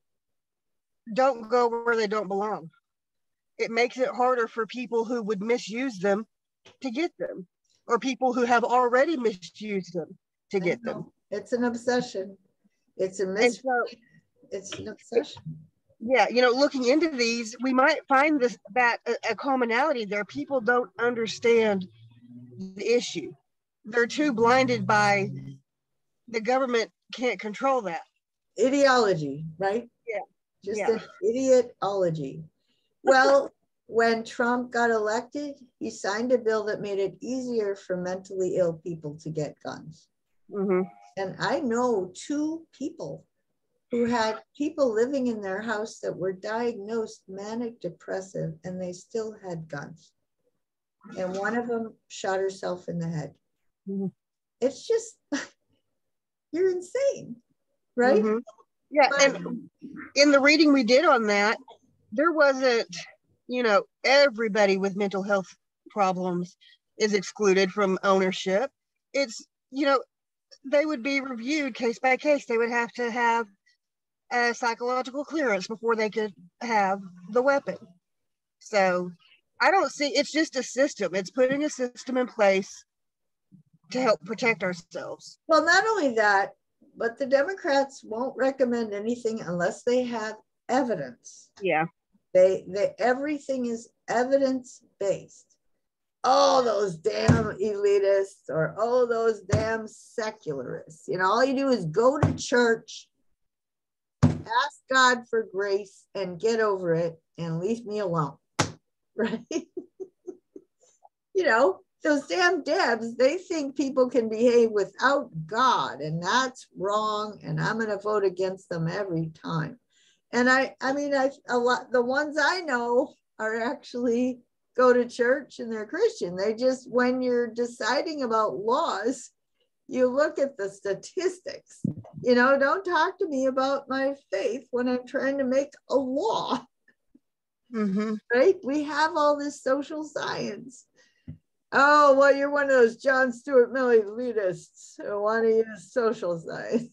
don't go where they don't belong. It makes it harder for people who would misuse them to get them, or people who have already misused them to get them. It's an obsession. It's an obsession. Yeah, you know, looking into these, we might find that a commonality there. People don't understand the issue. They're too blinded by the government can't control that. Ideology, right? Yeah. Just an idiotology. Well, when Trump got elected, he signed a bill that made it easier for mentally ill people to get guns. Mm-hmm. And I know 2 people who had people living in their house that were diagnosed manic depressive, and they still had guns. And one of them shot herself in the head. Mm-hmm. It's just, you're insane, right? Mm-hmm. Yeah, and in the reading we did on that, there wasn't, you know, everybody with mental health problems is excluded from ownership. It's, you know, they would be reviewed case by case. They would have to have a psychological clearance before they could have the weapon. So I don't see, it's just a system. It's putting a system in place to help protect ourselves. Well, not only that, but the Democrats won't recommend anything unless they have evidence. Yeah. Everything is evidence-based. Oh, those damn elitists, or oh, those damn secularists. You know, all you do is go to church, ask God for grace, and get over it and leave me alone, right? You know, those damn Debs, they think people can behave without God, and that's wrong, and I'm going to vote against them every time. And the ones I know are actually go to church and they're Christian. They just, when you're deciding about laws, you look at the statistics. You know, don't talk to me about my faith when I'm trying to make a law. Mm-hmm. Right? We have all this social science. Oh, well, you're one of those John Stuart Mill elitists who want to use social science.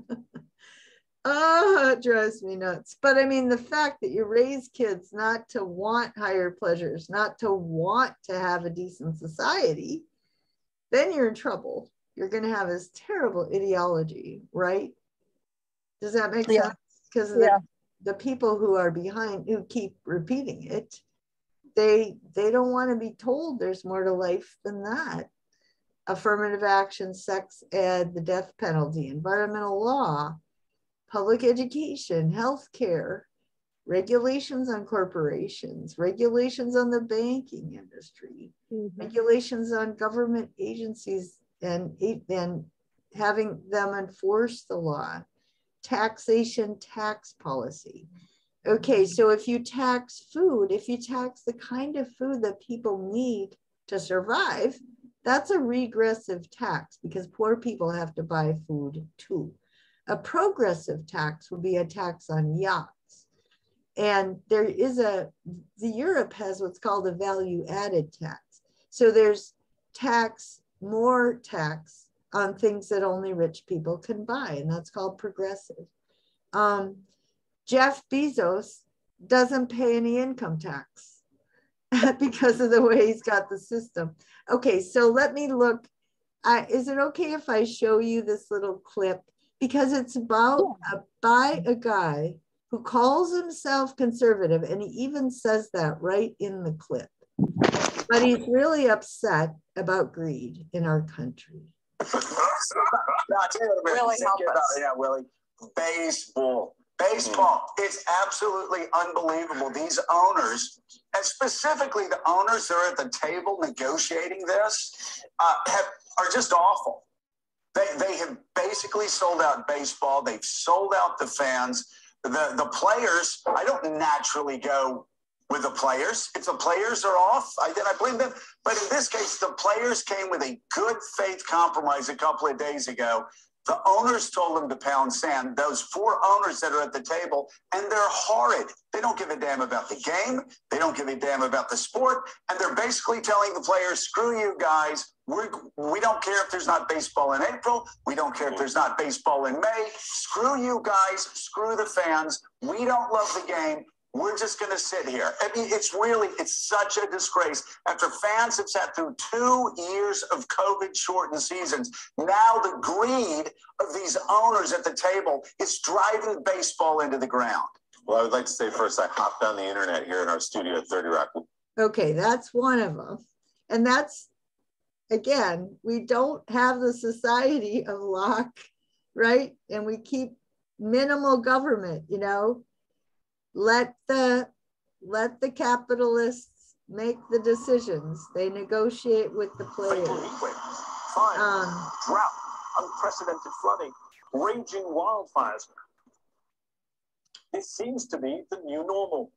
Oh, it drives me nuts. But I mean, the fact that you raise kids not to want higher pleasures, not to want to have a decent society, then you're in trouble. You're going to have this terrible ideology, right? Does that make sense? Because the people who are behind, who keep repeating it, they don't want to be told there's more to life than that. Affirmative action, sex ed, the death penalty, environmental law, public education, healthcare, regulations on corporations, regulations on the banking industry, regulations on government agencies and having them enforce the law, taxation, tax policy. Okay, so if you tax food, if you tax the kind of food that people need to survive, that's a regressive tax because poor people have to buy food too. A progressive tax would be a tax on yachts. And there is Europe has what's called a value added tax. So there's more tax on things that only rich people can buy, and that's called progressive. Jeff Bezos doesn't pay any income tax because of the way he's got the system. Okay, so let me look. Is it okay if I show you this little clip? Because it's about by a guy who calls himself conservative, and he even says that right in the clip. But he's really upset about greed in our country. Really help us. Yeah, Willie. Baseball. It's absolutely unbelievable. These owners, and specifically the owners that are at the table negotiating this, are just awful. They have basically sold out baseball. They've sold out the fans. The players, I don't naturally go with the players. If the players are off, then I blame them. But in this case, the players came with a good faith compromise a couple of days ago. The owners told them to pound sand, those 4 owners that are at the table, and they're horrid. They don't give a damn about the game. They don't give a damn about the sport. And they're basically telling the players, screw you guys. We don't care if there's not baseball in April. We don't care if there's not baseball in May. Screw you guys. Screw the fans. We don't love the game. We're just going to sit here. I mean, it's such a disgrace. After fans have sat through 2 years of COVID-shortened seasons, now the greed of these owners at the table is driving baseball into the ground. Well, I would like to say first, I hopped on the internet here in our studio at 30 Rock. Okay, that's one of them. And that's, again, we don't have the society of Locke, right? And we keep minimal government, you know. Let the capitalists make the decisions. They negotiate with the players. Fire, drought, unprecedented flooding, raging wildfires. This seems to be the new normal.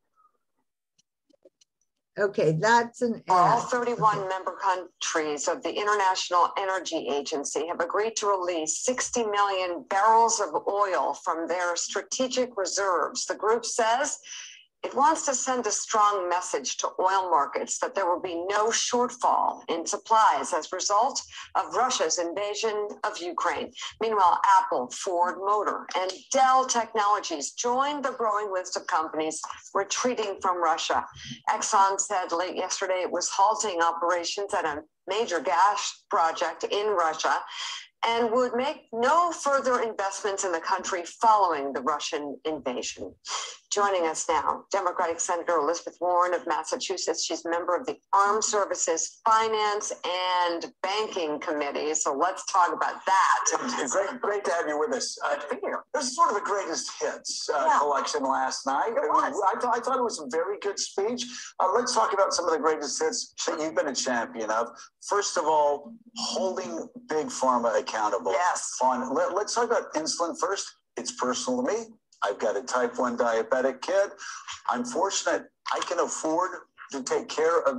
Okay, that's an ad. All 31 member countries of the International Energy Agency have agreed to release 60 million barrels of oil from their strategic reserves. The group says it wants to send a strong message to oil markets that there will be no shortfall in supplies as a result of Russia's invasion of Ukraine. Meanwhile, Apple, Ford Motor, and Dell Technologies joined the growing list of companies retreating from Russia. Exxon said late yesterday it was halting operations at a major gas project in Russia and would make no further investments in the country following the Russian invasion. Joining us now, Democratic Senator Elizabeth Warren of Massachusetts. She's a member of the Armed Services Finance and Banking Committee. So let's talk about that. Great to have you with us. This is sort of the greatest hits collection last night. I thought it was a very good speech. Let's talk about some of the greatest hits that you've been a champion of. First of all, holding Big Pharma accountable. Yes. Let's talk about insulin first. It's personal to me. I've got a type 1 diabetic kid. I'm fortunate I can afford to take care of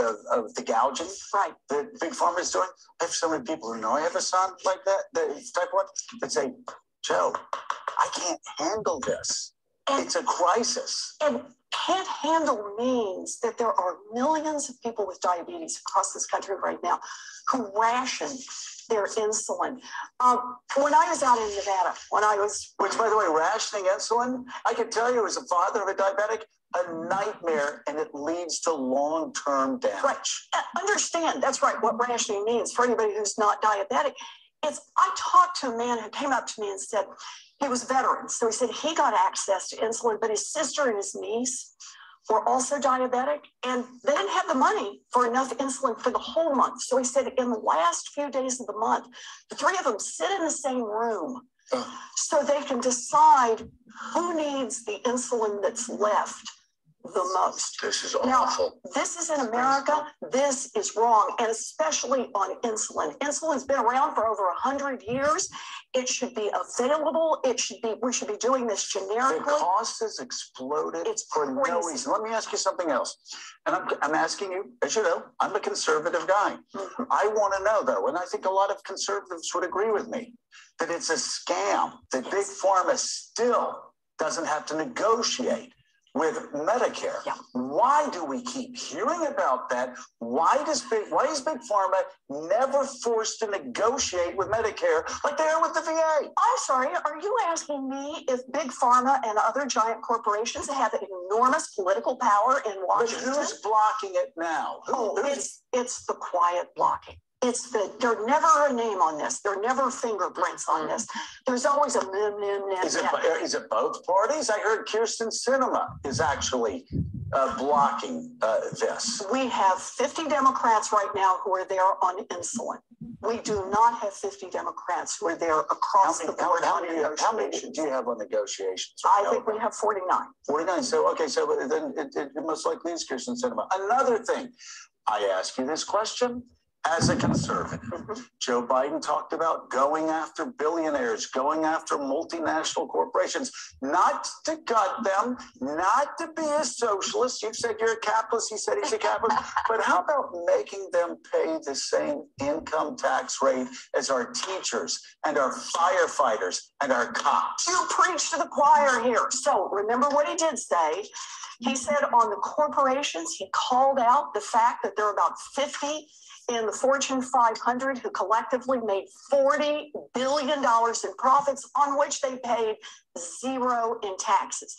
the gouging that Big Pharma is doing. I have so many people who know I have a son like that is type 1, that say, Joe, I can't handle this. It's a crisis. And can't handle means that there are millions of people with diabetes across this country right now who ration their insulin. When I was out in Nevada, Which, by the way, rationing insulin, I can tell you as a father of a diabetic, a nightmare, and it leads to long-term damage. Right. Understand, that's right, what rationing means for anybody who's not diabetic. I talked to a man who came up to me and said, he was a veteran. So he said he got access to insulin, but his sister and his niece were also diabetic, and they didn't have the money for enough insulin for the whole month. So he said in the last few days of the month, the three of them sit in the same room so they can decide who needs the insulin that's left the most. This is awful. Now, this is in America. This is wrong, and especially on insulin. Insulin's been around for over 100 years. It should be available. We should be doing this generically. The cost has exploded for no reason. Let me ask you something else. And I'm asking you, as you know, I'm a conservative guy. I want to know, though, and I think a lot of conservatives would agree with me, that it's a scam that Big Pharma still doesn't have to negotiate with Medicare. Yeah. Why do we keep hearing about that? Why is Big Pharma never forced to negotiate with Medicare like they are with the VA? I'm sorry, are you asking me if Big Pharma and other giant corporations have enormous political power in Washington? But who's blocking it now? It's the quiet blocking. There's never a name on this. There are never fingerprints on this. There's always a Is it both parties? I heard Kirsten Sinema is actually blocking this. We have 50 Democrats right now who are there on insulin. We do not have 50 Democrats who are there across the board on negotiations. How many do you have on negotiations? I think we have 49. 49. So then it most likely is Kirsten Sinema. Another thing, I ask you this question. As a conservative, Joe Biden talked about going after billionaires, going after multinational corporations, not to gut them, not to be a socialist. You've said you're a capitalist. He said he's a capitalist. But how about making them pay the same income tax rate as our teachers and our firefighters and our cops? You preach to the choir here. So remember what he did say. He said on the corporations, he called out the fact that there are about 50 in the Fortune 500 who collectively made $40 billion in profits on which they paid zero in taxes.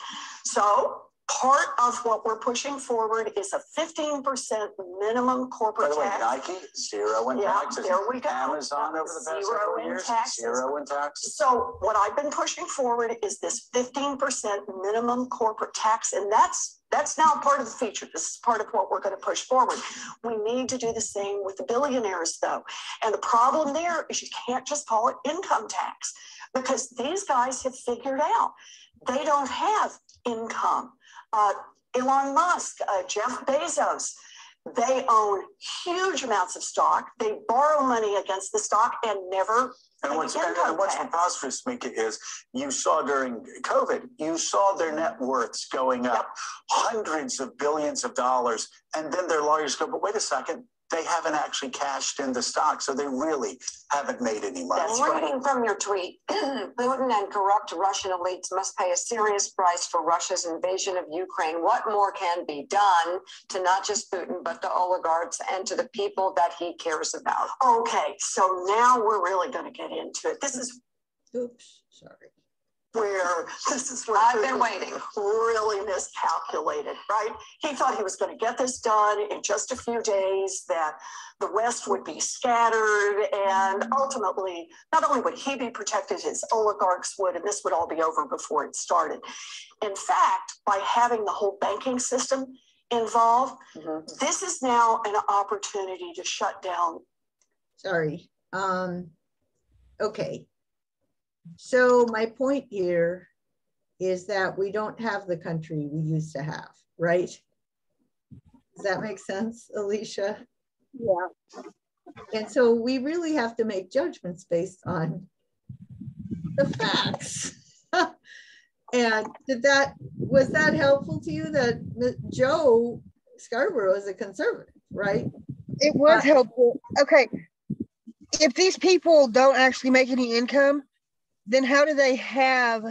So part of what we're pushing forward is a 15% minimum corporate tax. By the way, Nike, zero in taxes. There we go. Amazon over the past several years, zero in taxes. So what I've been pushing forward is this 15% minimum corporate tax, and that's now part of the feature. This is part of what we're going to push forward. We need to do the same with the billionaires, though. And the problem there is you can't just call it income tax, because these guys have figured out they don't have income. Elon Musk, Jeff Bezos, they own huge amounts of stock. They borrow money against the stock and never And what's preposterous, Mika, is you saw during COVID, you saw their net worths going up hundreds of billions of dollars. And then their lawyers go, but wait a second, they haven't actually cashed in the stock. So they really haven't made any money. That's reading from your tweet. Putin and corrupt Russian elites must pay a serious price for Russia's invasion of Ukraine. What more can be done to not just Putin, but to oligarchs and to the people that he cares about? Okay, so now we're really going to get into it. This is where I've been waiting. Really miscalculated, right? He thought he was going to get this done in just a few days, that the West would be scattered, and ultimately, not only would he be protected, his oligarchs would, and this would all be over before it started. In fact, by having the whole banking system involved, this is now an opportunity to shut down. Sorry. Okay. So my point here is that we don't have the country we used to have, right? Does that make sense, Alicia? Yeah. And so we really have to make judgments based on the facts. And was that helpful to you that Joe Scarborough is a conservative, right? It was helpful. Okay. If these people don't actually make any income, then how do they have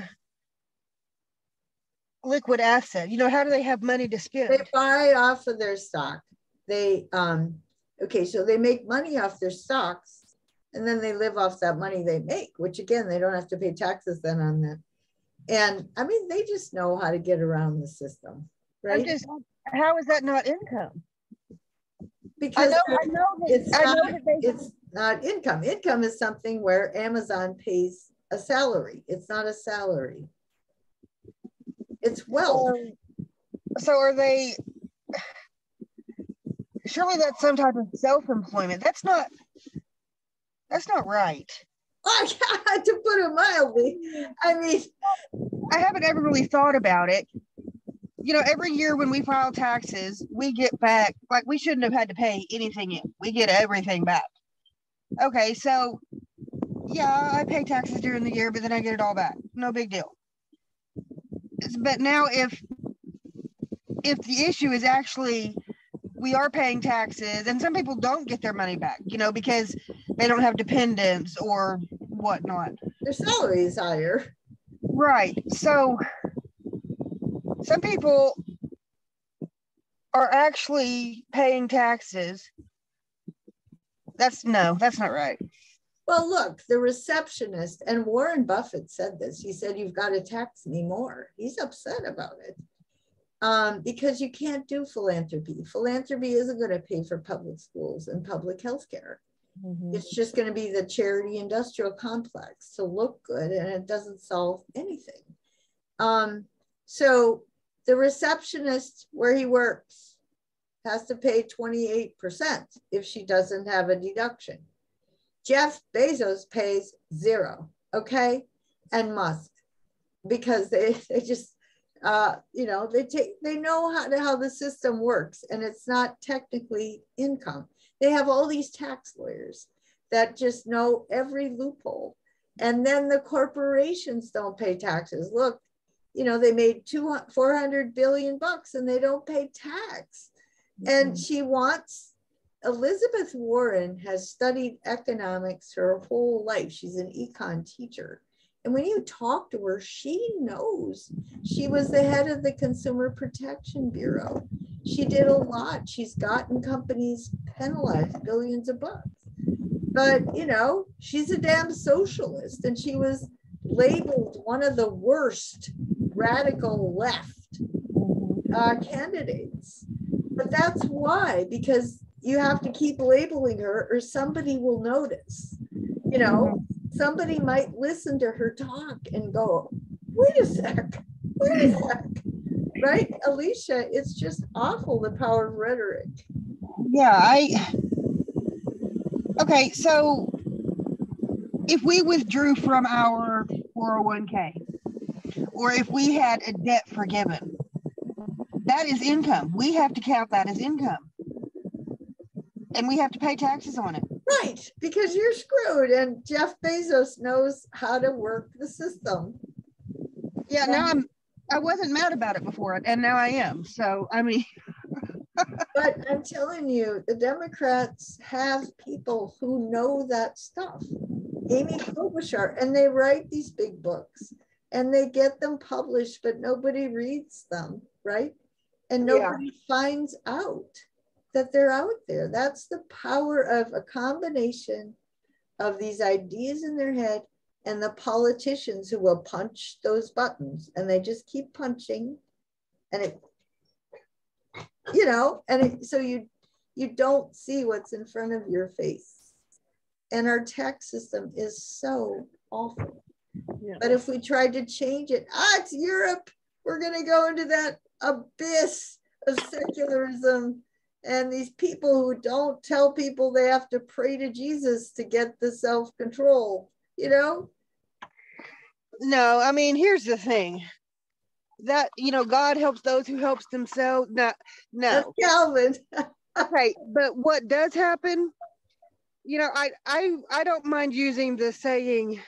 liquid asset? You know, how do they have money to spend? They buy off of their stock. They, okay, so they make money off their stocks, and then they live off that money they make, which again, they don't have to pay taxes then on that. And I mean, they just know how to get around the system, right? How is that not income? Because I know it's not income. Income is something where Amazon pays a salary. It's not a salary. It's wealth. So are they, surely that's some type of self-employment. That's not right. Oh, yeah, to put it mildly. I mean, I haven't ever really thought about it. You know, every year when we file taxes, we get back, like we shouldn't have had to pay anything in. We get everything back. Okay, so yeah, I pay taxes during the year, but then I get it all back. No big deal. But now if the issue is actually we are paying taxes and some people don't get their money back, you know, because they don't have dependents or whatnot. their salary is higher. Right. So some people are actually paying taxes. That's not right. Well, look, the receptionist, and Warren Buffett said this. He said, "You've got to tax me more." He's upset about it because you can't do philanthropy. Philanthropy isn't going to pay for public schools and public health care. Mm-hmm. It's just going to be the charity industrial complex to look good, and it doesn't solve anything. So the receptionist where he works has to pay 28% if she doesn't have a deduction. Jeff Bezos pays 0, okay? And Musk, because they just, you know, they know how the system works, and it's not technically income. They have all these tax lawyers that just know every loophole. And then the corporations don't pay taxes. Look, you know, they made $400 billion and they don't pay tax. And she wants, Elizabeth Warren has studied economics her whole life. She's an econ teacher. And when you talk to her, she knows. She was the head of the Consumer Protection Bureau. She did a lot. She's gotten companies penalized billions of bucks. But, you know, she's a damn socialist, and she was labeled one of the worst radical left candidates. But that's why, because you have to keep labeling her or somebody will notice. You know, somebody might listen to her talk and go, wait a sec, right? Alicia, it's just awful, the power of rhetoric. Yeah, okay, so if we withdrew from our 401k, or if we had a debt forgiven, that is income. We have to count that as income. And we have to pay taxes on it. Right, because you're screwed, and Jeff Bezos knows how to work the system. Yeah, now I wasn't mad about it before, and now I am. So, I mean. But I'm telling you, the Democrats have people who know that stuff. Amy Klobuchar, and they write these big books, and they get them published, but nobody reads them, right? And nobody finds out that they're out there. That's the power of a combination of these ideas in their head and the politicians who will punch those buttons, and they just keep punching, and it, you know, and it, so you don't see what's in front of your face. And our tax system is so awful. Yeah. But if we tried to change it, it's Europe. We're going to go into that abyss of secularism and these people who don't tell people they have to pray to Jesus to get the self-control, you know? No, I mean, here's the thing. That, you know, God helps those who helps themselves. No. That's Calvin. Okay, but what does happen, you know, I don't mind using the saying,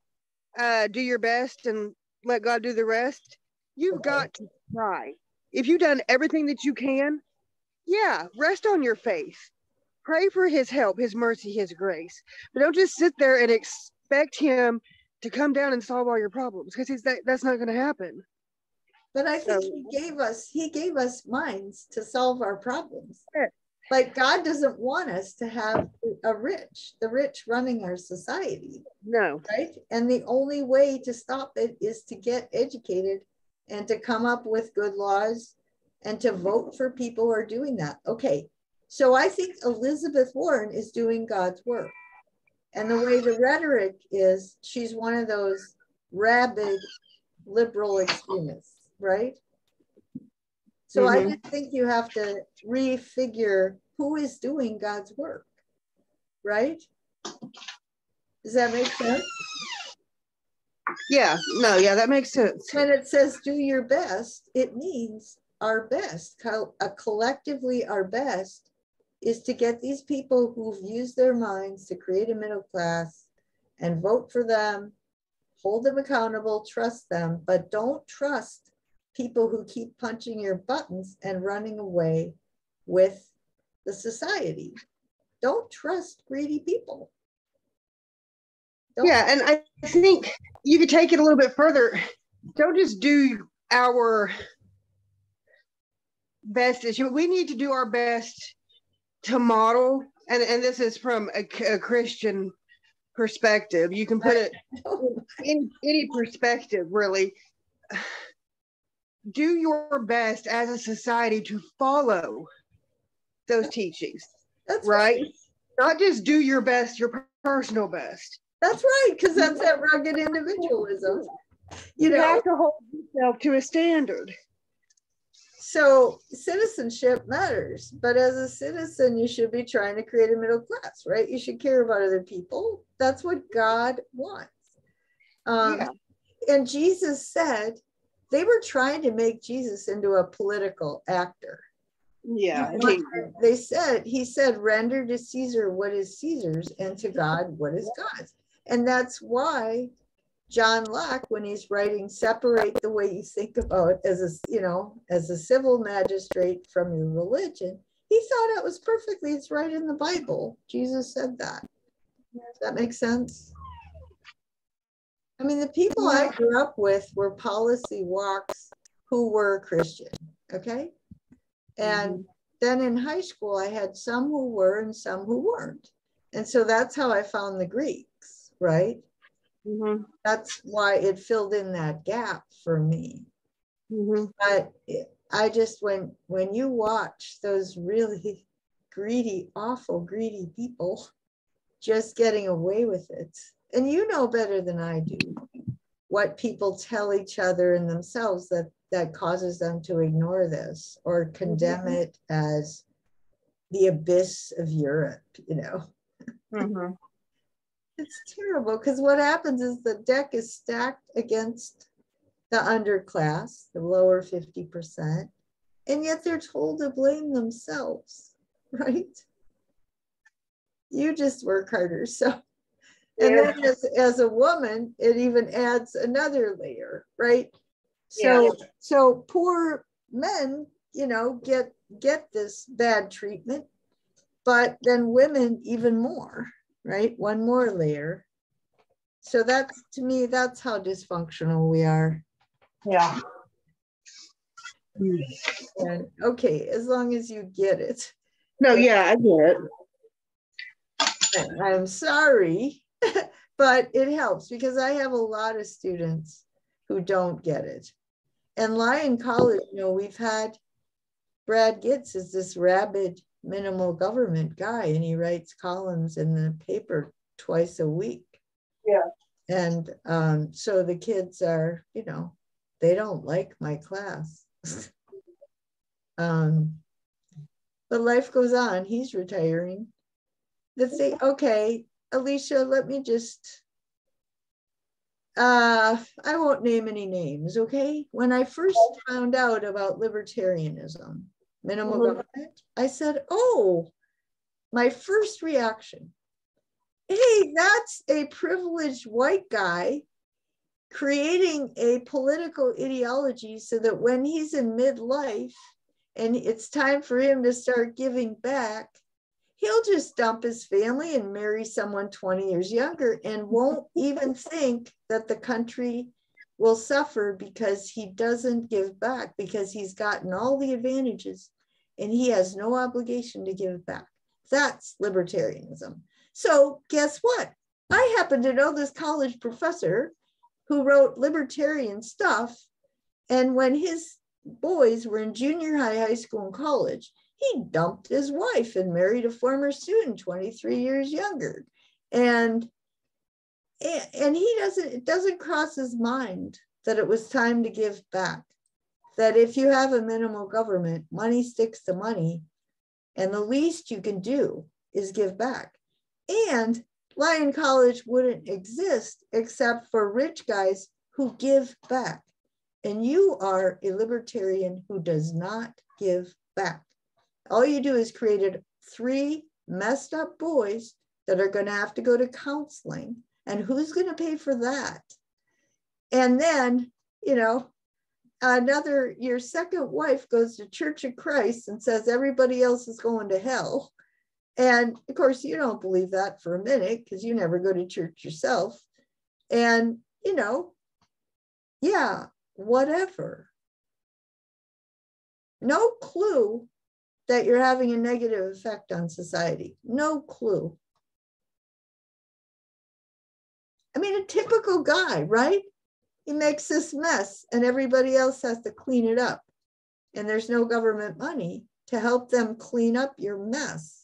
do your best and let God do the rest. You've got to try. If you've done everything that you can, rest on your faith. Pray for his help, his mercy, his grace. But don't just sit there and expect him to come down and solve all your problems, because that's not going to happen. But I think he gave us minds to solve our problems. Like, God doesn't want us to have the rich running our society. No. Right? And the only way to stop it is to get educated and to come up with good laws and to vote for people who are doing that. Okay. So I think Elizabeth Warren is doing God's work. And the way the rhetoric is, she's one of those rabid liberal extremists, right? So I just think you have to refigure who is doing God's work, right? Does that make sense? Yeah, no, yeah, that makes sense. When it says do your best, it means our best. Collectively, our best is to get these people who've used their minds to create a middle class and vote for them, hold them accountable, trust them, but don't trust people who keep punching your buttons and running away with the society. Don't trust greedy people. Yeah, and I think you could take it a little bit further. Don't just do our best. We need to do our best to model, and this is from a Christian perspective. You can put it in any perspective, really. Do your best as a society to follow those teachings. That's right. Not just do your best, your personal best. That's right, because that's that rugged individualism. You have to hold yourself to a standard. So citizenship matters, but as a citizen, you should be trying to create a middle class, right? You should care about other people. That's what God wants. And Jesus said, they were trying to make Jesus into a political actor. Yeah. He said, render to Caesar what is Caesar's and to God what is God's. And that's why John Locke, when he's writing, separate the way you think about as a civil magistrate from your religion, he thought it was perfectly, it's right in the Bible. Jesus said that. Does that make sense? I mean, the people I grew up with were policy walks who were Christian, okay? And then in high school, I had some who were and some who weren't. And so that's how I found the Greeks, right? That's why it filled in that gap for me. But I just, when you watch those really greedy, awful, greedy people just getting away with it, and you know better than I do what people tell each other and themselves that causes them to ignore this or condemn it as the abyss of Europe, It's terrible, because what happens is the deck is stacked against the underclass, the lower 50%, and yet they're told to blame themselves, right? You just work harder. So, and then as a woman, it even adds another layer, right? So poor men, get this bad treatment, but then women even more, right? One more layer. So that's, to me, that's how dysfunctional we are. Yeah. And okay, as long as you get it. No, yeah, I get it. I'm sorry, but it helps because I have a lot of students who don't get it. And Lyon College, we've had Brad Gitz is this rabid minimal government guy, and he writes columns in the paper twice a week. Yeah. And so the kids are, they don't like my class. But life goes on. He's retiring. Let's say, okay, Alicia, let me just, I won't name any names, okay? When I first found out about libertarianism, minimal government, I said, oh, my first reaction, hey, that's a privileged white guy creating a political ideology so that when he's in midlife and it's time for him to start giving back, he'll just dump his family and marry someone 20 years younger and won't even think that the country will suffer because he doesn't give back, because he's gotten all the advantages and he has no obligation to give back. That's libertarianism. So guess what? I happen to know this college professor who wrote libertarian stuff. And when his boys were in junior high, high school, and college, he dumped his wife and married a former student 23 years younger. And it doesn't cross his mind that it was time to give back. that if you have a minimal government, money sticks to money, and the least you can do is give back. And Lyon College wouldn't exist except for rich guys who give back. And you are a libertarian who does not give back. All you do is created 3 messed up boys that are going to have to go to counseling. And who's going to pay for that? And then, you know, your second wife goes to Church of Christ and says everybody else is going to hell. And of course, you don't believe that for a minute because you never go to church yourself. And, you know, yeah, whatever. No clue that you're having a negative effect on society. No clue. I mean, a typical guy, right? He makes this mess and everybody else has to clean it up. And there's no government money to help them clean up your mess.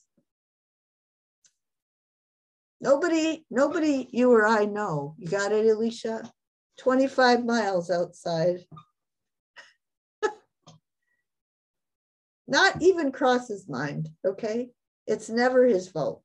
Nobody you or I know. You got it, Alicia? 25 miles outside. Not even cross his mind, okay? It's never his fault.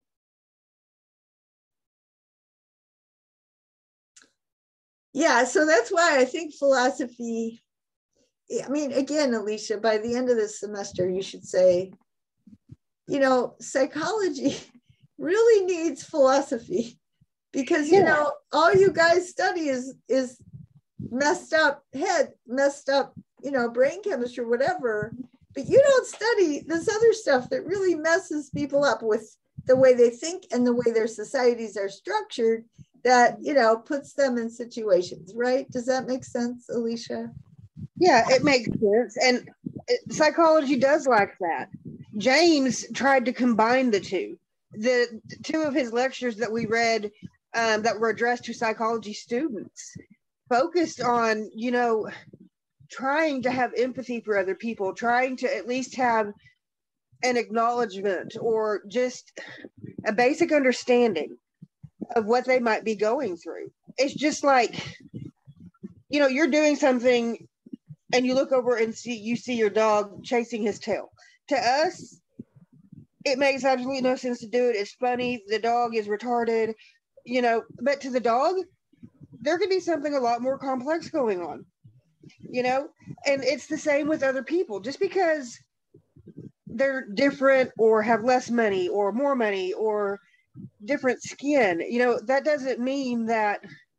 Yeah, so that's why I think philosophy, I mean, again, Alicia, by the end of this semester, you should say, you know, psychology really needs philosophy because, you know, all you guys study is messed up head, messed up, you know, brain chemistry, whatever, but you don't study this other stuff that really messes people up with the way they think and the way their societies are structured that, you know, puts them in situations, right? Does that make sense, Alicia? Yeah, it makes sense. And psychology does like that. James tried to combine the two. The 2 of his lectures that we read that were addressed to psychology students focused on, you know, trying to have empathy for other people, trying to at least have an acknowledgement or just a basic understanding of what they might be going through. It's just like, you know, you're doing something and you look over and you see your dog chasing his tail. To us, it makes absolutely no sense to do it. It's funny. The dog is retarded, you know, but to the dog, there could be something a lot more complex going on, you know, and it's the same with other people. Just because they're different or have less money or more money or different skin, you know, that doesn't mean that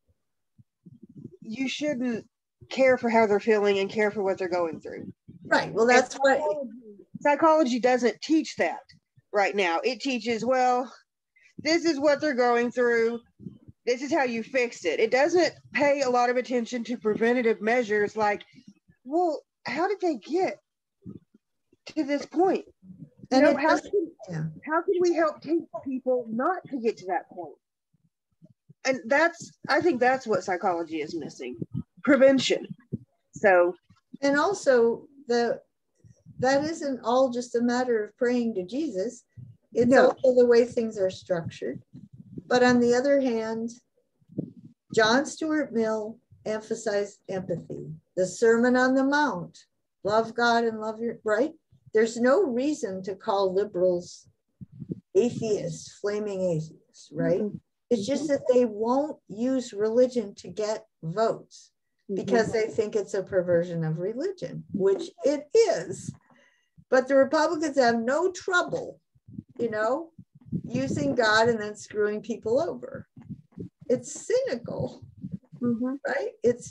you shouldn't care for how they're feeling and care for what they're going through. Right. Well, that's what psychology doesn't teach that right now. It teaches, well, this is what they're going through. This is how you fix it. It doesn't pay a lot of attention to preventative measures like, well, how did they get to this point? You know, how can we help teach people not to get to that point? And I think that's what psychology is missing, prevention. So, and also that isn't all just a matter of praying to Jesus. It's also the way things are structured. But on the other hand, John Stuart Mill emphasized empathy. The Sermon on the Mount, love God and love your, right? There's no reason to call liberals atheists, flaming atheists, right? Mm-hmm. It's just that they won't use religion to get votes because they think it's a perversion of religion, which it is. But the Republicans have no trouble, you know, using God and then screwing people over. It's cynical, right? It's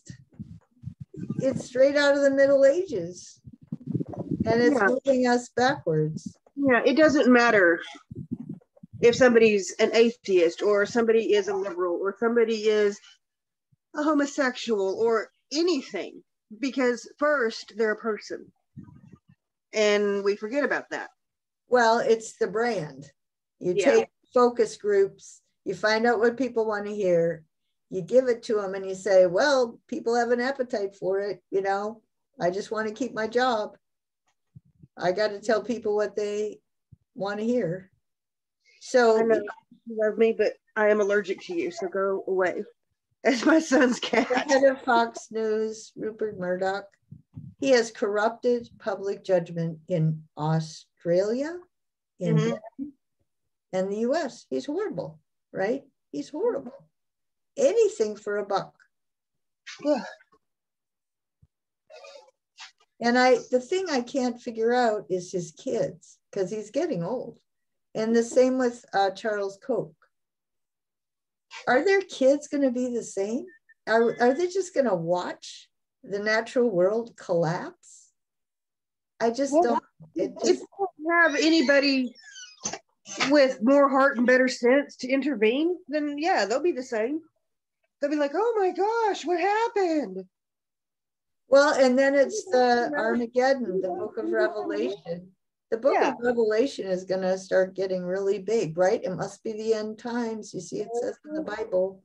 straight out of the Middle Ages. And it's moving us backwards. Yeah, it doesn't matter if somebody's an atheist or somebody is a liberal or somebody is a homosexual or anything, because first they're a person. And we forget about that. Well, it's the brand. You take focus groups, you find out what people want to hear, you give it to them and you say, well, people have an appetite for it. You know, I just want to keep my job. I got to tell people what they want to hear. So I know you love me, but I am allergic to you. So go away. As my son's cat. The head of Fox News, Rupert Murdoch, He has corrupted public judgment in Australia, India, and the US. He's horrible, right? He's horrible. Anything for a buck. Yeah. And the thing I can't figure out is his kids, because he's getting old. And the same with Charles Koch. Are their kids going to be the same? Are they just going to watch the natural world collapse? I just don't. If you don't have anybody with more heart and better sense to intervene, then yeah, they'll be the same. They'll be like, oh my gosh, what happened? Well, and then it's the Armageddon, the book of Revelation. The book of Revelation is going to start getting really big, right? It must be the end times. You see, it says in the Bible.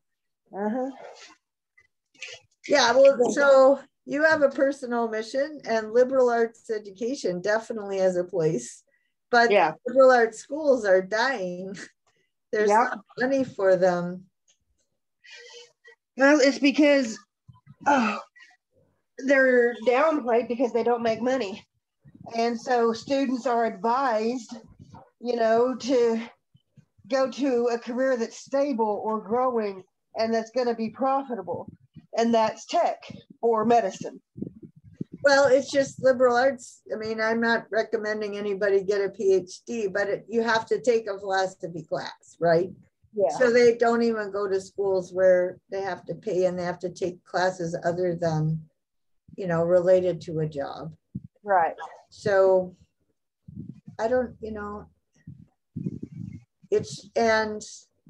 Yeah, well, so you have a personal mission, and liberal arts education definitely has a place. But liberal arts schools are dying. There's not money for them. Well, it's because they're downplayed because they don't make money. And so students are advised, to go to a career that's stable or growing and that's going to be profitable. And that's tech or medicine. Well, it's just liberal arts. I mean, I'm not recommending anybody get a Ph.D., but you have to take a philosophy class, right? Yeah. So they don't even go to schools where they have to pay, and they have to take classes other than, related to a job. Right. So I don't, and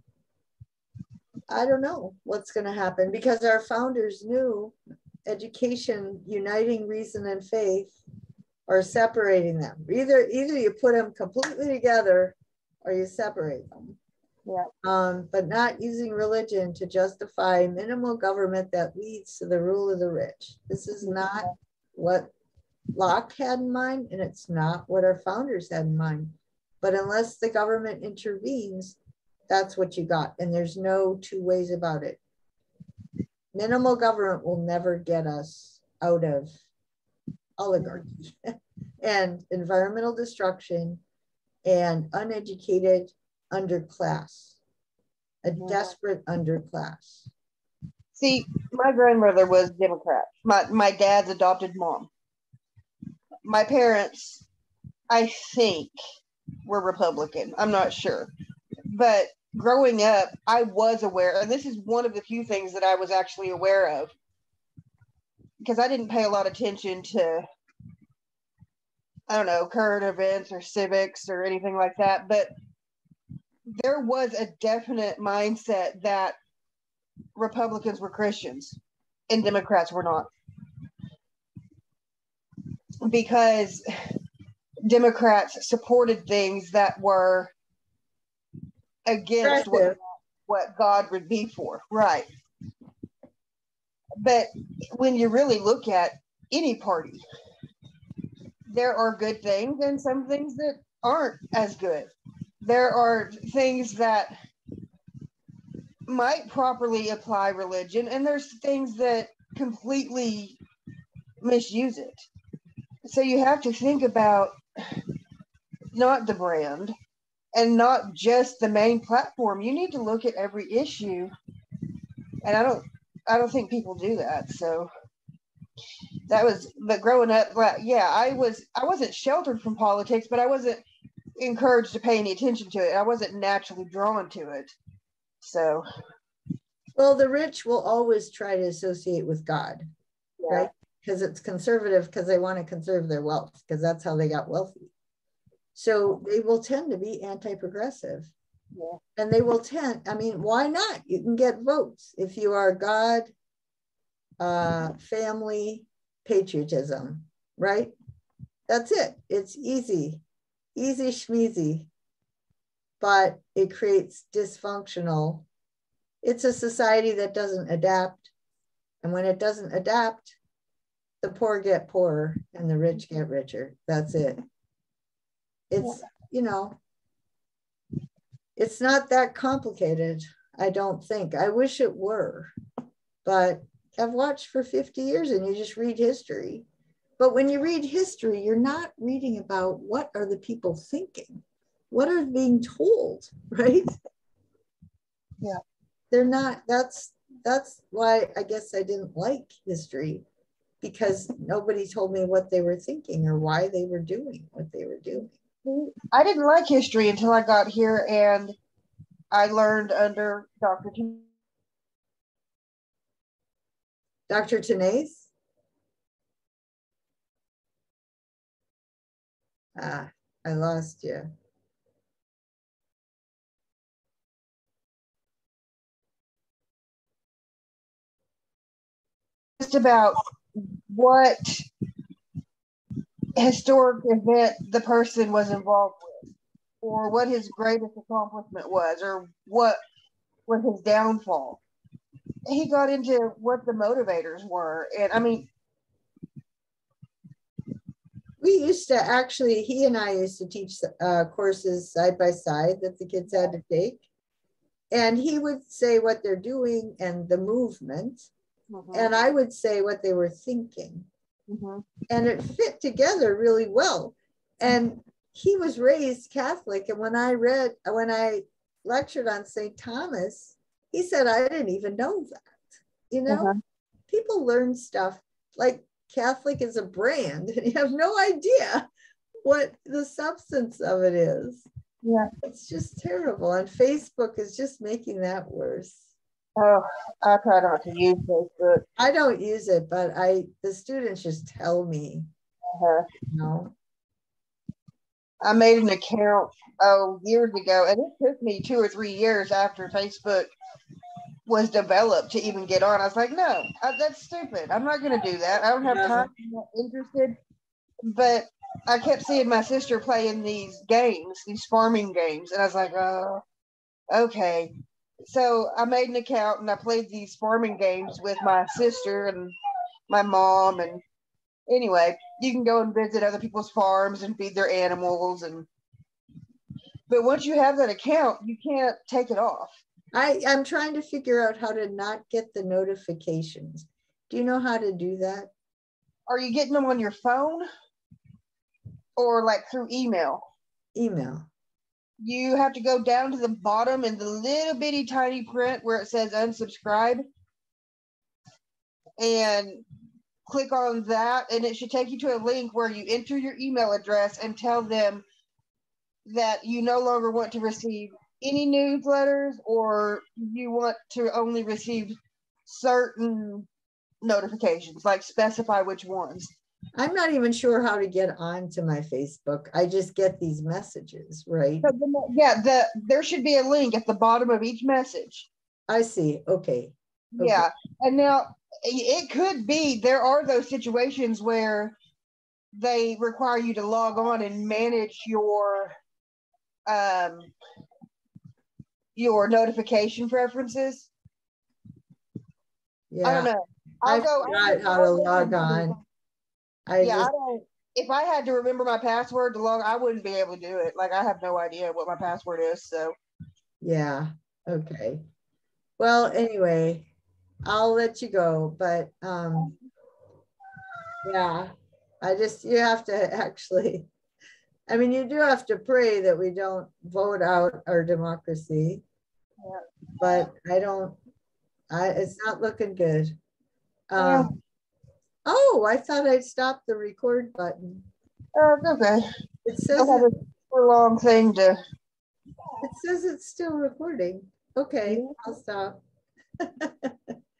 I don't know what's going to happen, because our founders knew education, uniting reason and faith, or separating them. Either you put them completely together or you separate them. Yeah. But not using religion to justify minimal government that leads to the rule of the rich. This is not what Locke had in mind, and it's not what our founders had in mind. But unless the government intervenes, that's what you got. And there's no two ways about it. Minimal government will never get us out of oligarchy and environmental destruction and uneducated underclass, a desperate underclass. See, my grandmother was Democrat. My dad's adopted mom. My parents, I think, were Republican. I'm not sure. But growing up, I was aware, and this is one of the few things that I was actually aware of, because I didn't pay a lot of attention to, I don't know, current events or civics or anything like that. But there was a definite mindset that Republicans were Christians and Democrats were not. Because Democrats supported things that were against what God would be for. Right. But when you really look at any party, there are good things and some things that aren't as good. There are things that might properly apply religion, and there's things that completely misuse it. So you have to think about not the brand and not just the main platform. You need to look at every issue, and I don't think people do that. So but growing up, I wasn't sheltered from politics, but I wasn't encouraged to pay any attention to it. I wasn't naturally drawn to it. So, well, the rich will always try to associate with God, right? Because it's conservative, because they want to conserve their wealth, because that's how they got wealthy. So they will tend to be anti-progressive. Yeah. And they will why not? You can get votes if you are God, family, patriotism, right? That's it. It's easy schmeezy, but it creates dysfunctional. It's a society that doesn't adapt. And when it doesn't adapt, the poor get poorer and the rich get richer. That's it. It's, it's not that complicated, I don't think. I wish it were, but I've watched for 50 years and you just read history. But when you read history, you're not reading about what are the people thinking, what are being told, right? Yeah. They're not, that's why I guess I didn't like history, because nobody told me what they were thinking or why they were doing what they were doing. I didn't like history until I got here, and I learned under Dr. T. Dr. Tanais? Ah, I lost you. Just about what historic event the person was involved with, or what his greatest accomplishment was, or what was his downfall. He got into what the motivators were. And I mean, We used to actually, he and I used to teach courses side by side that the kids had to take. And he would say what they're doing and the movement. And I would say what they were thinking. And it fit together really well. And he was raised Catholic. And when I lectured on St. Thomas, he said, I didn't even know that. You know, people learn stuff like Catholic is a brand, and you have no idea what the substance of it is. Yeah. It's just terrible. And Facebook is just making that worse. Oh, I try not to use Facebook. I don't use it, but the students just tell me. You know. I made an account years ago, and it took me 2 or 3 years after Facebook was developed to even get on. I was like, no, that's stupid. I'm not going to do that. I don't have time. I'm not interested. But I kept seeing my sister playing these games, these farming games, and I was like, oh, okay. So I made an account and I played these farming games with my sister and my mom. And anyway, you can go and visit other people's farms and feed their animals. But once you have that account, you can't take it off. I'm trying to figure out how to not get the notifications. Do you know how to do that? Are you getting them on your phone or like through email? Email. You have to go down to the bottom in the little bitty tiny print where it says unsubscribe and click on that, and it should take you to a link where you enter your email address and tell them that you no longer want to receive any newsletters, or you want to only receive certain notifications, like specify which ones. I'm not even sure how to get onto my Facebook. I just get these messages, right? Yeah, there should be a link at the bottom of each message. I see. Okay. Yeah. And now it could be there are those situations where they require you to log on and manage your notification preferences. Yeah. I don't know. I forgot how to log on. If I had to remember my password to log, I wouldn't be able to do it. Like, I have no idea what my password is. So yeah. Okay. Well, anyway, I'll let you go, but yeah, you have to actually, I mean, you do have to pray that we don't vote out our democracy. Yeah. But it's not looking good. Oh, I thought I'd stop the record button. Okay. It says a long thing to. It says it's still recording. Okay, I'll stop.